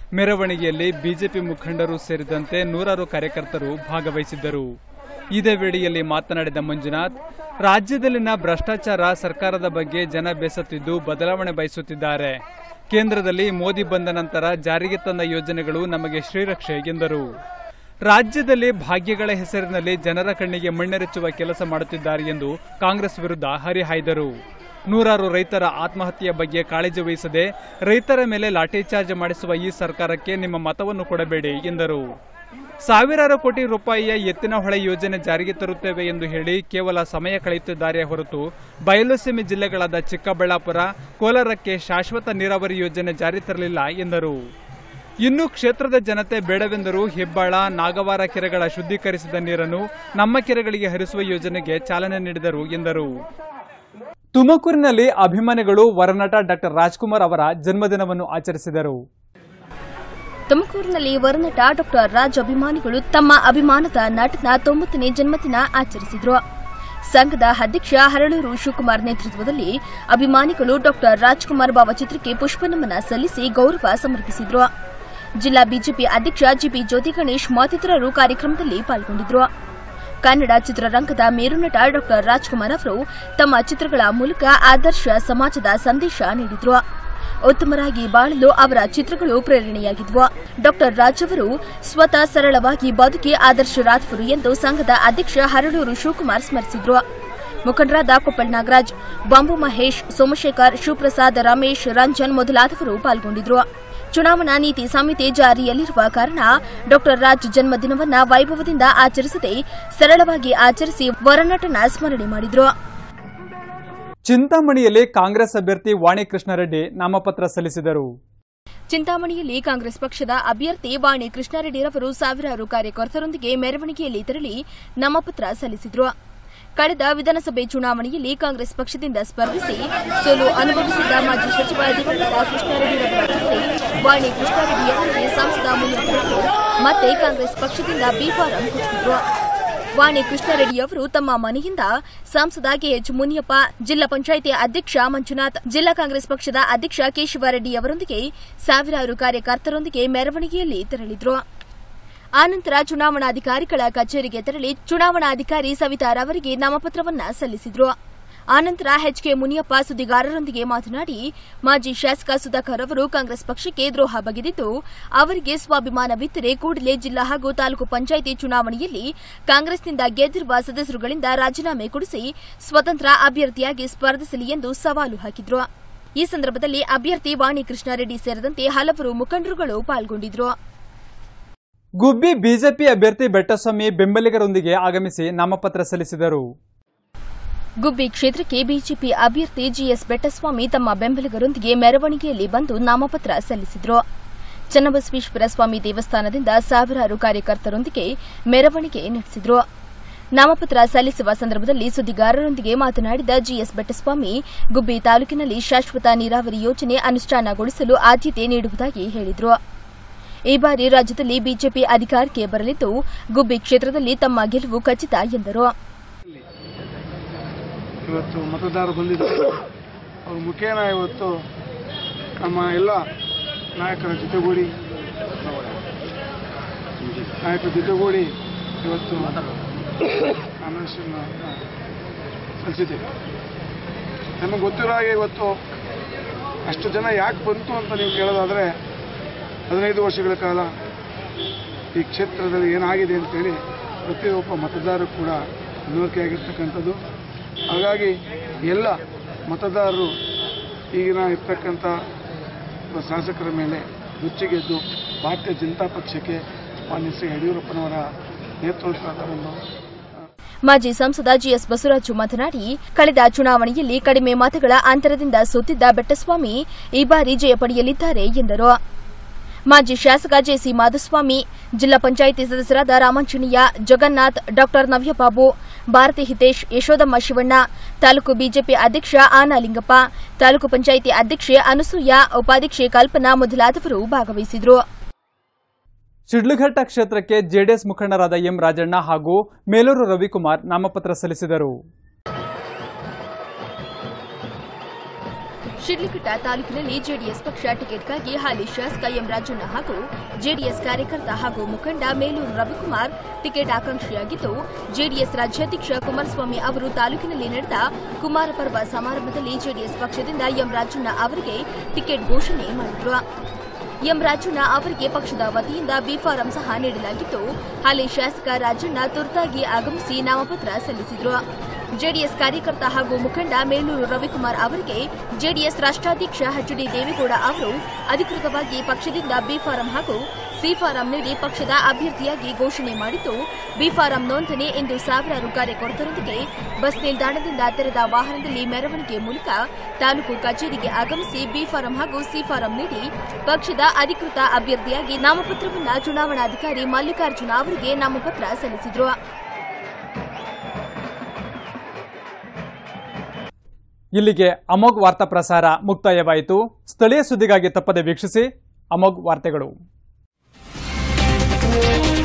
ಮೆರವಣಿಗೆಯಲ್ಲಿ ಬಿಜೆಪಿ ಮುಖಂಡರು ಸೇರಿದಂತೆ ನೂರಾರು ಕಾರ್ಯಕರ್ತರು ಭಾಗವಹಿಸಿದ್ದರು. ಇದೇ ವೇಳೆಯಲ್ಲಿ ಮಾತನಾಡಿದ ಮಂಜುನಾಥ್, ರಾಜ್ಯದಲ್ಲಿನ ಭ್ರಷ್ಟಾಚಾರ ಸರ್ಕಾರದ ಬಗ್ಗೆ ಜನ ಬೇಸತ್ತಿದ್ದು ಬದಲಾವಣೆ ಬಯಸುತ್ತಿದ್ದಾರೆ. ಕೇಂದ್ರದಲ್ಲಿ ಮೋದಿ ಬಂದ ನಂತರ ಜಾರಿಗೆ ತಂದ ಯೋಜನೆಗಳು ನಮಗೆ ಶ್ರೀರಕ್ಷೆ ಎಂದರು. ರಾಜ್ಯದಲ್ಲಿ ಭಾಗ್ಯಗಳ ಹೆಸರಿನಲ್ಲಿ ಜನರ ಕಣ್ಣಿಗೆ ಮಣ್ಣೆರಚುವ ಕೆಲಸ ಮಾಡುತ್ತಿದ್ದಾರೆ ಎಂದು ಕಾಂಗ್ರೆಸ್ ವಿರುದ್ಧ ಹರಿಹಾಯ್ದರು. ನೂರಾರು ರೈತರ ಆತ್ಮಹತ್ಯೆಯ ಬಗ್ಗೆ ಕಾಳಜಿ ವಹಿಸದೆ ರೈತರ ಮೇಲೆ ಲಾಠಿಚಾರ್ಜ್ ಮಾಡಿಸುವ ಈ ಸರ್ಕಾರಕ್ಕೆ ನಿಮ್ಮ ಮತವನ್ನು ಕೊಡಬೇಡಿ ಎಂದರು. ಸಾವಿರಾರು ಕೋಟಿ ರೂಪಾಯಿಯ ಎತ್ತಿನಹೊಳೆ ಯೋಜನೆ ಜಾರಿಗೆ ತರುತ್ತೇವೆ ಎಂದು ಹೇಳಿ ಕೇವಲ ಸಮಯ ಕಳೆಯುತ್ತಿದ್ದಾರೆ ಹೊರತು ಬಯಲುಸೀಮೆ ಜಿಲ್ಲೆಗಳಾದ ಚಿಕ್ಕಬಳ್ಳಾಪುರ, ಕೋಲಾರಕ್ಕೆ ಶಾಶ್ವತ ನೀರಾವರಿ ಯೋಜನೆ ಜಾರಿ ತರಲಿಲ್ಲ ಎಂದರು. ಇನ್ನು ಕ್ಷೇತ್ರದ ಜನತೆ ಬೇಡವೆಂದರೂ ಹೆಬ್ಬಾಳ, ನಾಗವಾರ ಕೆರೆಗಳ ಶುದ್ಧೀಕರಿಸಿದ ನೀರನ್ನು ನಮ್ಮ ಕೆರೆಗಳಿಗೆ ಹರಿಸುವ ಯೋಜನೆಗೆ ಚಾಲನೆ ನೀಡಿದರು ಎಂದರು. ತುಮಕೂರಿನಲ್ಲಿ ಅಭಿಮಾನಿಗಳು ವರನಟ ಡಾಕ್ಟರ್ ರಾಜ್ಕುಮಾರ್ ಅವರ ಜನ್ಮದಿನವನ್ನು ಆಚರಿಸಿದರು. ತುಮಕೂರಿನಲ್ಲಿ ವರನಟ ಡಾಕ್ಟರ್ ರಾಜ್ ಅಭಿಮಾನಿಗಳು ತಮ್ಮ ಅಭಿಮಾನದ ನಟನ ತೊಂಬತ್ತನೇ ಜನ್ಮದಿನ ಆಚರಿಸಿದರು. ಸಂಘದ ಅಧ್ಯಕ್ಷ ಹರಳೂರು ಶಿವಕುಮಾರ್ ನೇತೃತ್ವದಲ್ಲಿ ಅಭಿಮಾನಿಗಳು ಡಾಕ್ಟರ್ ರಾಜ್ಕುಮಾರ್ ಭಾವಚಿತ್ರಕ್ಕೆ ಪುಷ್ಪನಮನ ಸಲ್ಲಿಸಿ ಗೌರವ ಸಮರ್ಪಿಸಿದರು. ಜಿಲ್ಲಾ ಬಿಜೆಪಿ ಅಧ್ಯಕ್ಷ ಜಿಪಿ ಜ್ಯೋತಿ ಗಣೇಶ್ ಮತ್ತಿತರರು ಕಾರ್ಯಕ್ರಮದಲ್ಲಿ ಪಾಲ್ಗೊಂಡಿದ್ದರು. ಕನ್ನಡ ಚಿತ್ರರಂಗದ ಮೇರುನಟ ಡಾಕ್ಟರ್ ರಾಜ್ಕುಮಾರ್ ಅವರು ತಮ್ಮ ಚಿತ್ರಗಳ ಮೂಲಕ ಆದರ್ಶ ಸಮಾಜದ ಸಂದೇಶ ನೀಡಿದರು. ಉತ್ತಮರಾಗಿ ಬಾಳಲು ಅವರ ಚಿತ್ರಗಳು ಪ್ರೇರಣೆಯಾಗಿದ್ವು. ಡಾಕ್ಟರ್ ರಾಜ್ ಅವರು ಸ್ವತಃ ಸರಳವಾಗಿ ಬದುಕಿ ಆದರ್ಶರಾದವರು ಎಂದು ಸಂಘದ ಅಧ್ಯಕ್ಷ ಹರಳೂರು ಶಿವಕುಮಾರ್ ಸ್ಮರಿಸಿದರು. ಮುಖಂಡರಾದ ಕೊಪ್ಪಳ ನಾಗರಾಜ್, ಬಾಂಬು ಮಹೇಶ್, ಸೋಮಶೇಖರ್, ಶಿವಪ್ರಸಾದ್, ರಮೇಶ್, ರಂಜನ್ ಮೊದಲಾದವರು ಪಾಲ್ಗೊಂಡಿದ್ದರು. ಚುನಾವಣಾ ನೀತಿ ಸಂಹಿತೆ ಜಾರಿಯಲ್ಲಿರುವ ಕಾರಣ ಡಾಕ್ಟರ್ ರಾಜ್ ಜನ್ಮದಿನವನ್ನು ವೈಭವದಿಂದ ಆಚರಿಸದೆ ಸರಳವಾಗಿ ಆಚರಿಸಿ ವರನಟನ ಸ್ಮರಣೆ ಮಾಡಿದರು. ಚಿಂತಾಮಣಿಯಲ್ಲಿ ಕಾಂಗ್ರೆಸ್ ಅಭ್ಯರ್ಥಿ ವಾಣಿ ಕೃಷ್ಣಾರೆಡ್ಡಿ ನಾಮಪತ್ರ ಸಲ್ಲಿಸಿದರು. ಚಿಂತಾಮಣಿಯಲ್ಲಿ ಕಾಂಗ್ರೆಸ್ ಪಕ್ಷದ ಅಭ್ಯರ್ಥಿ ವಾಣಿ ಕೃಷ್ಣಾರೆಡ್ಡಿರವರು ಸಾವಿರಾರು ಕಾರ್ಯಕರ್ತರೊಂದಿಗೆ ಮೆರವಣಿಗೆಯಲ್ಲಿ ತೆರಳಿ ನಾಮಪತ್ರ ಸಲ್ಲಿಸಿದರು. ಕಳೆದ ವಿಧಾನಸಭೆ ಚುನಾವಣೆಯಲ್ಲಿ ಕಾಂಗ್ರೆಸ್ ಪಕ್ಷದಿಂದ ಸ್ಪರ್ಧಿಸಿ ಸೋಲು ಅನುಭವಿಸಿದ್ದ ಮಾಜಿ ಸಚಿವ ದಿವಂಗತ ಕೃಷ್ಣಾರೆಡ್ಡಿರವರ ಪುತ್ರಿ ವಾಣಿ ಕೃಷ್ಣಾರೆಡ್ಡಿಯವರಿಗೆ ಸಂಸದ ಮುನಿಯಪ್ಪ ಮತ್ತೆ ಕಾಂಗ್ರೆಸ್ ಪಕ್ಷದಿಂದ ಬಿ ಫಾರಂ ಕೊಡಿಸಿದರು. ವಾಣಿ ಕೃಷ್ಣಾರೆಡ್ಡಿಯವರು ತಮ್ಮ ಮನೆಯಿಂದ ಸಂಸದ ಕೆಎಚ್ ಮುನಿಯಪ್ಪ, ಜಿಲ್ಲಾ ಪಂಚಾಯಿತಿ ಅಧ್ಯಕ್ಷ ಮಂಜುನಾಥ್, ಜಿಲ್ಲಾ ಕಾಂಗ್ರೆಸ್ ಪಕ್ಷದ ಅಧ್ಯಕ್ಷ ಕೇಶವರೆಡ್ಡಿಯವರೊಂದಿಗೆ ಸಾವಿರಾರು ಕಾರ್ಯಕರ್ತರೊಂದಿಗೆ ಮೆರವಣಿಗೆಯಲ್ಲಿ ತೆರಳಿದರು. ಆನಂತರ ಚುನಾವಣಾಧಿಕಾರಿಗಳ ಕಚೇರಿಗೆ ತೆರಳಿ ಚುನಾವಣಾಧಿಕಾರಿ ಸವಿತಾರ್ ಅವರಿಗೆ ನಾಮಪತ್ರವನ್ನು ಸಲ್ಲಿಸಿದರು. ಆನಂತರ ಎಚ್ ಕೆ ಮುನಿಯಪ್ಪ ಸುದ್ದಿಗಾರರೊಂದಿಗೆ ಮಾತನಾಡಿ, ಮಾಜಿ ಶಾಸಕ ಸುಧಾಕರ್ ಅವರು ಕಾಂಗ್ರೆಸ್ ಪಕ್ಷಕ್ಕೆ ದ್ರೋಹ ಬಗೆದಿದ್ದು ಅವರಿಗೆ ಸ್ವಾಭಿಮಾನವಿದ್ದರೆ ಕೂಡಲೇ ಜಿಲ್ಲಾ ಹಾಗೂ ತಾಲೂಕು ಪಂಚಾಯಿತಿ ಚುನಾವಣೆಯಲ್ಲಿ ಕಾಂಗ್ರೆಸ್ನಿಂದ ಗೆದ್ದಿರುವ ಸದಸ್ಯರುಗಳಿಂದ ರಾಜೀನಾಮೆ ಕೊಡಿಸಿ ಸ್ವತಂತ್ರ ಅಭ್ಯರ್ಥಿಯಾಗಿ ಸ್ಪರ್ಧಿಸಲಿ ಎಂದು ಸವಾಲು ಹಾಕಿದರು. ಈ ಸಂದರ್ಭದಲ್ಲಿ ಅಭ್ಯರ್ಥಿ ವಾಣಿ ಕೃಷ್ಣಾರೆಡ್ಡಿ ಸೇರಿದಂತೆ ಹಲವರು ಮುಖಂಡರುಗಳು ಪಾಲ್ಗೊಂಡಿದ್ದರು. ಗುಬ್ಬಿ ಬಿಜೆಪಿ ಅಭ್ಯರ್ಥಿ ಬೆಟ್ಟಸ್ವಾಮಿ ಬೆಂಬಲಿಗರೊಂದಿಗೆ ಆಗಮಿಸಿ ನಾಮಪತ್ರ ಸಲ್ಲಿಸಿದರು. ಗುಬ್ಬಿ ಕ್ಷೇತ್ರಕ್ಕೆ ಬಿಜೆಪಿ ಅಭ್ಯರ್ಥಿ ಜಿಎಸ್ ಬೆಟ್ಟಸ್ವಾಮಿ ತಮ್ಮ ಬೆಂಬಲಿಗರೊಂದಿಗೆ ಮೆರವಣಿಗೆಯಲ್ಲಿ ಬಂದು ನಾಮಪತ್ರ ಸಲ್ಲಿಸಿದರು. ಚನ್ನಬಸವೇಶ್ವರ ಸ್ವಾಮಿ ದೇವಸ್ಥಾನದಿಂದ ಸಾವಿರಾರು ಕಾರ್ಯಕರ್ತರೊಂದಿಗೆ ಮೆರವಣಿಗೆ ನಡೆಸಿದರು. ನಾಮಪತ್ರ ಸಲ್ಲಿಸುವ ಸಂದರ್ಭದಲ್ಲಿ ಸುದ್ದಿಗಾರರೊಂದಿಗೆ ಮಾತನಾಡಿದ ಜಿಎಸ್ ಬೆಟ್ಟಸ್ವಾಮಿ, ಗುಬ್ಬಿ ತಾಲೂಕಿನಲ್ಲಿ ಶಾಶ್ವತ ನೀರಾವರಿ ಯೋಜನೆ ಅನುಷ್ಠಾನಗೊಳಿಸಲು ಆದ್ಯತೆ ನೀಡುವುದಾಗಿ ಹೇಳಿದರು. ಈ ಬಾರಿ ರಾಜ್ಯದಲ್ಲಿ ಬಿಜೆಪಿ ಅಧಿಕಾರಕ್ಕೆ ಬರಲಿದ್ದು ಗುಬ್ಬಿ ಕ್ಷೇತ್ರದಲ್ಲಿ ತಮ್ಮ ಗೆಲುವು ಖಚಿತ ಎಂದರು. ಇವತ್ತು ಮತದಾರರು ಬಂದಿದ್ದಾರೆ. ಅವ್ರ ಮುಖೇನ ಇವತ್ತು ನಮ್ಮ ಎಲ್ಲ ನಾಯಕರ ಜೊತೆಗೂಡಿ ನಾಯಕರ ಜೊತೆಗೂಡಿ ಇವತ್ತು ನಾಮಿನೇಷನ್ ಸಲ್ಲಿಸಿದ್ದೇವೆ. ನಮಗೆ ಗೊತ್ತಿರೋ ಹಾಗೆ ಇವತ್ತು ಅಷ್ಟು ಜನ ಯಾಕೆ ಬಂತು ಅಂತ ನೀವು ಕೇಳೋದಾದರೆ, ಹದಿನೈದು ವರ್ಷಗಳ ಕಾಲ ಈ ಕ್ಷೇತ್ರದಲ್ಲಿ ಏನಾಗಿದೆ ಅಂತೇಳಿ ಪ್ರತಿಯೊಬ್ಬ ಮತದಾರರು ಕೂಡ ಮನವರಿಕೆಯಾಗಿರ್ತಕ್ಕಂಥದ್ದು. ಹಾಗಾಗಿ ಎಲ್ಲ ಮತದಾರರು ಈಗಿನ ಇರ್ತಕ್ಕಂಥ ಶಾಸಕರ ಮೇಲೆ ರುಚಿಗೆದ್ದು ಭಾರತೀಯ ಜನತಾ ಪಕ್ಷಕ್ಕೆ ಮಾನ್ಯ ಶ್ರೀ ಯಡಿಯೂರಪ್ಪನವರ ನೇತೃತ್ವದ ಒಂದು ಮಾಜಿ ಸಂಸದ ಜಿಎಸ್ ಬಸವರಾಜು ಮಾತನಾಡಿ, ಕಳೆದ ಚುನಾವಣೆಯಲ್ಲಿ ಕಡಿಮೆ ಮತಗಳ ಅಂತರದಿಂದ ಸೋತಿದ್ದ ಬೆಟ್ಟಸ್ವಾಮಿ ಈ ಬಾರಿ ಜಯ ಪಡೆಯಲಿದ್ದಾರೆ ಎಂದರು. ಮಾಜಿ ಶಾಸಕ ಜೆಸಿ ಮಾಧುಸ್ವಾಮಿ, ಜಿಲ್ಲಾ ಪಂಚಾಯಿತಿ ಸದಸ್ಯರಾದ ರಾಮಾಂಜನೇಯ, ಜಗನ್ನಾಥ್, ಡಾಕ್ಟರ್ ನವ್ಯಬಾಬು, ಭಾರತಿ ಹಿತೇಶ್, ಯಶೋದಮ್ಮ ಶಿವಣ್ಣ, ತಾಲೂಕು ಬಿಜೆಪಿ ಅಧ್ಯಕ್ಷ ಆನಲಿಂಗಪ್ಪ, ತಾಲೂಕು ಪಂಚಾಯಿತಿ ಅಧ್ಯಕ್ಷೆ ಅನಸೂಯ, ಉಪಾಧ್ಯಕ್ಷೆ ಕಲ್ಪನಾ ಮೊದಲಾದವರು ಭಾಗವಹಿಸಿದರು. ಶಿಡ್ಲಘಟ್ಟ ಕ್ಷೇತ್ರಕ್ಕೆ ಜೆಡಿಎಸ್ ಮುಖಂಡರಾದ ಎಂ ರಾಜಣ್ಣ ಹಾಗೂ ಮೇಲೂರು ರವಿಕುಮಾರ್ ನಾಮಪತ್ರ ಸಲ್ಲಿಸಿದರು. ಶಿಡ್ಲಘಟ್ಟ ತಾಲೂಕಿನಲ್ಲಿ ಜೆಡಿಎಸ್ ಪಕ್ಷ ಟಿಕೆಟ್ಗಾಗಿ ಹಾಲಿ ಶಾಸಕ ಎಂ ರಾಜಣ್ಣ ಹಾಗೂ ಜೆಡಿಎಸ್ ಕಾರ್ಯಕರ್ತ ಹಾಗೂ ಮುಖಂಡ ಮೇಲೂರು ರವಿಕುಮಾರ್ ಟಿಕೆಟ್ ಆಕಾಂಕ್ಷಿಯಾಗಿದ್ದು, ಜೆಡಿಎಸ್ ರಾಜ್ಯಾಧ್ಯಕ್ಷ ಕುಮಾರಸ್ವಾಮಿ ಅವರು ತಾಲೂಕಿನಲ್ಲಿ ನಡೆದ ಕುಮಾರ ಪರ್ವ ಸಮಾರಂಭದಲ್ಲಿ ಜೆಡಿಎಸ್ ಪಕ್ಷದಿಂದ ಎಂ ರಾಜಣ್ಣ ಅವರಿಗೆ ಟಿಕೆಟ್ ಘೋಷಣೆ ಮಾಡಿದರು. ಎಂ ರಾಜಣ್ಣ ಅವರಿಗೆ ಪಕ್ಷದ ವತಿಯಿಂದ ಬಿ ಫಾರಂ ಸಹ ನೀಡಲಾಗಿದ್ದು, ಹಾಲಿ ಶಾಸಕ ರಾಜಣ್ಣ ತುರ್ತಾಗಿ ಆಗಮಿಸಿ ನಾಮಪತ್ರ ಸಲ್ಲಿಸಿದರು. ಜೆಡಿಎಸ್ ಕಾರ್ಯಕರ್ತ ಹಾಗೂ ಮುಖಂಡ ಮೇಲೂರು ರವಿಕುಮಾರ್ ಅವರಿಗೆ ಜೆಡಿಎಸ್ ರಾಷ್ಟ್ರಾಧ್ಯಕ್ಷ ಎಚ್ ಡಿ ದೇವೇಗೌಡ ಅವರು ಅಧಿಕೃತವಾಗಿ ಪಕ್ಷದಿಂದ ಬಿ ಫಾರಂ ಹಾಗೂ ಸಿ ಫಾರಂ ನೀಡಿ ಪಕ್ಷದ ಅಭ್ಯರ್ಥಿಯಾಗಿ ಘೋಷಣೆ ಮಾಡಿದ್ದು, ಬಿ ಫಾರಂ ನೋಂದಣಿ ಎಂದು ಸಾವಿರಾರು ಕಾರ್ಯಕರ್ತರೊಂದಿಗೆ ಬಸ್ ನಿಲ್ದಾಣದಿಂದ ತೆರೆದ ವಾಹನದಲ್ಲಿ ಮೆರವಣಿಗೆ ಮೂಲಕ ತಾಲೂಕು ಕಚೇರಿಗೆ ಆಗಮಿಸಿ ಬಿ ಫಾರಂ ಹಾಗೂ ಸಿ ಫಾರಂ ನೀಡಿ ಪಕ್ಷದ ಅಧಿಕೃತ ಅಭ್ಯರ್ಥಿಯಾಗಿ ನಾಮಪತ್ರವನ್ನು ಚುನಾವಣಾಧಿಕಾರಿ ಮಲ್ಲಿಕಾರ್ಜುನ ಅವರಿಗೆ ನಾಮಪತ್ರ ಸಲ್ಲಿಸಿದರು. ಇಲ್ಲಿಗೆ ಅಮೋಘ್ ವಾರ್ತಾ ಪ್ರಸಾರ ಮುಕ್ತಾಯವಾಯಿತು. ಸ್ಥಳೀಯ ಸುದ್ದಿಗಾಗಿ ತಪ್ಪದೆ ವೀಕ್ಷಿಸಿ ಅಮೋಘ್ ವಾರ್ತೆಗಳು.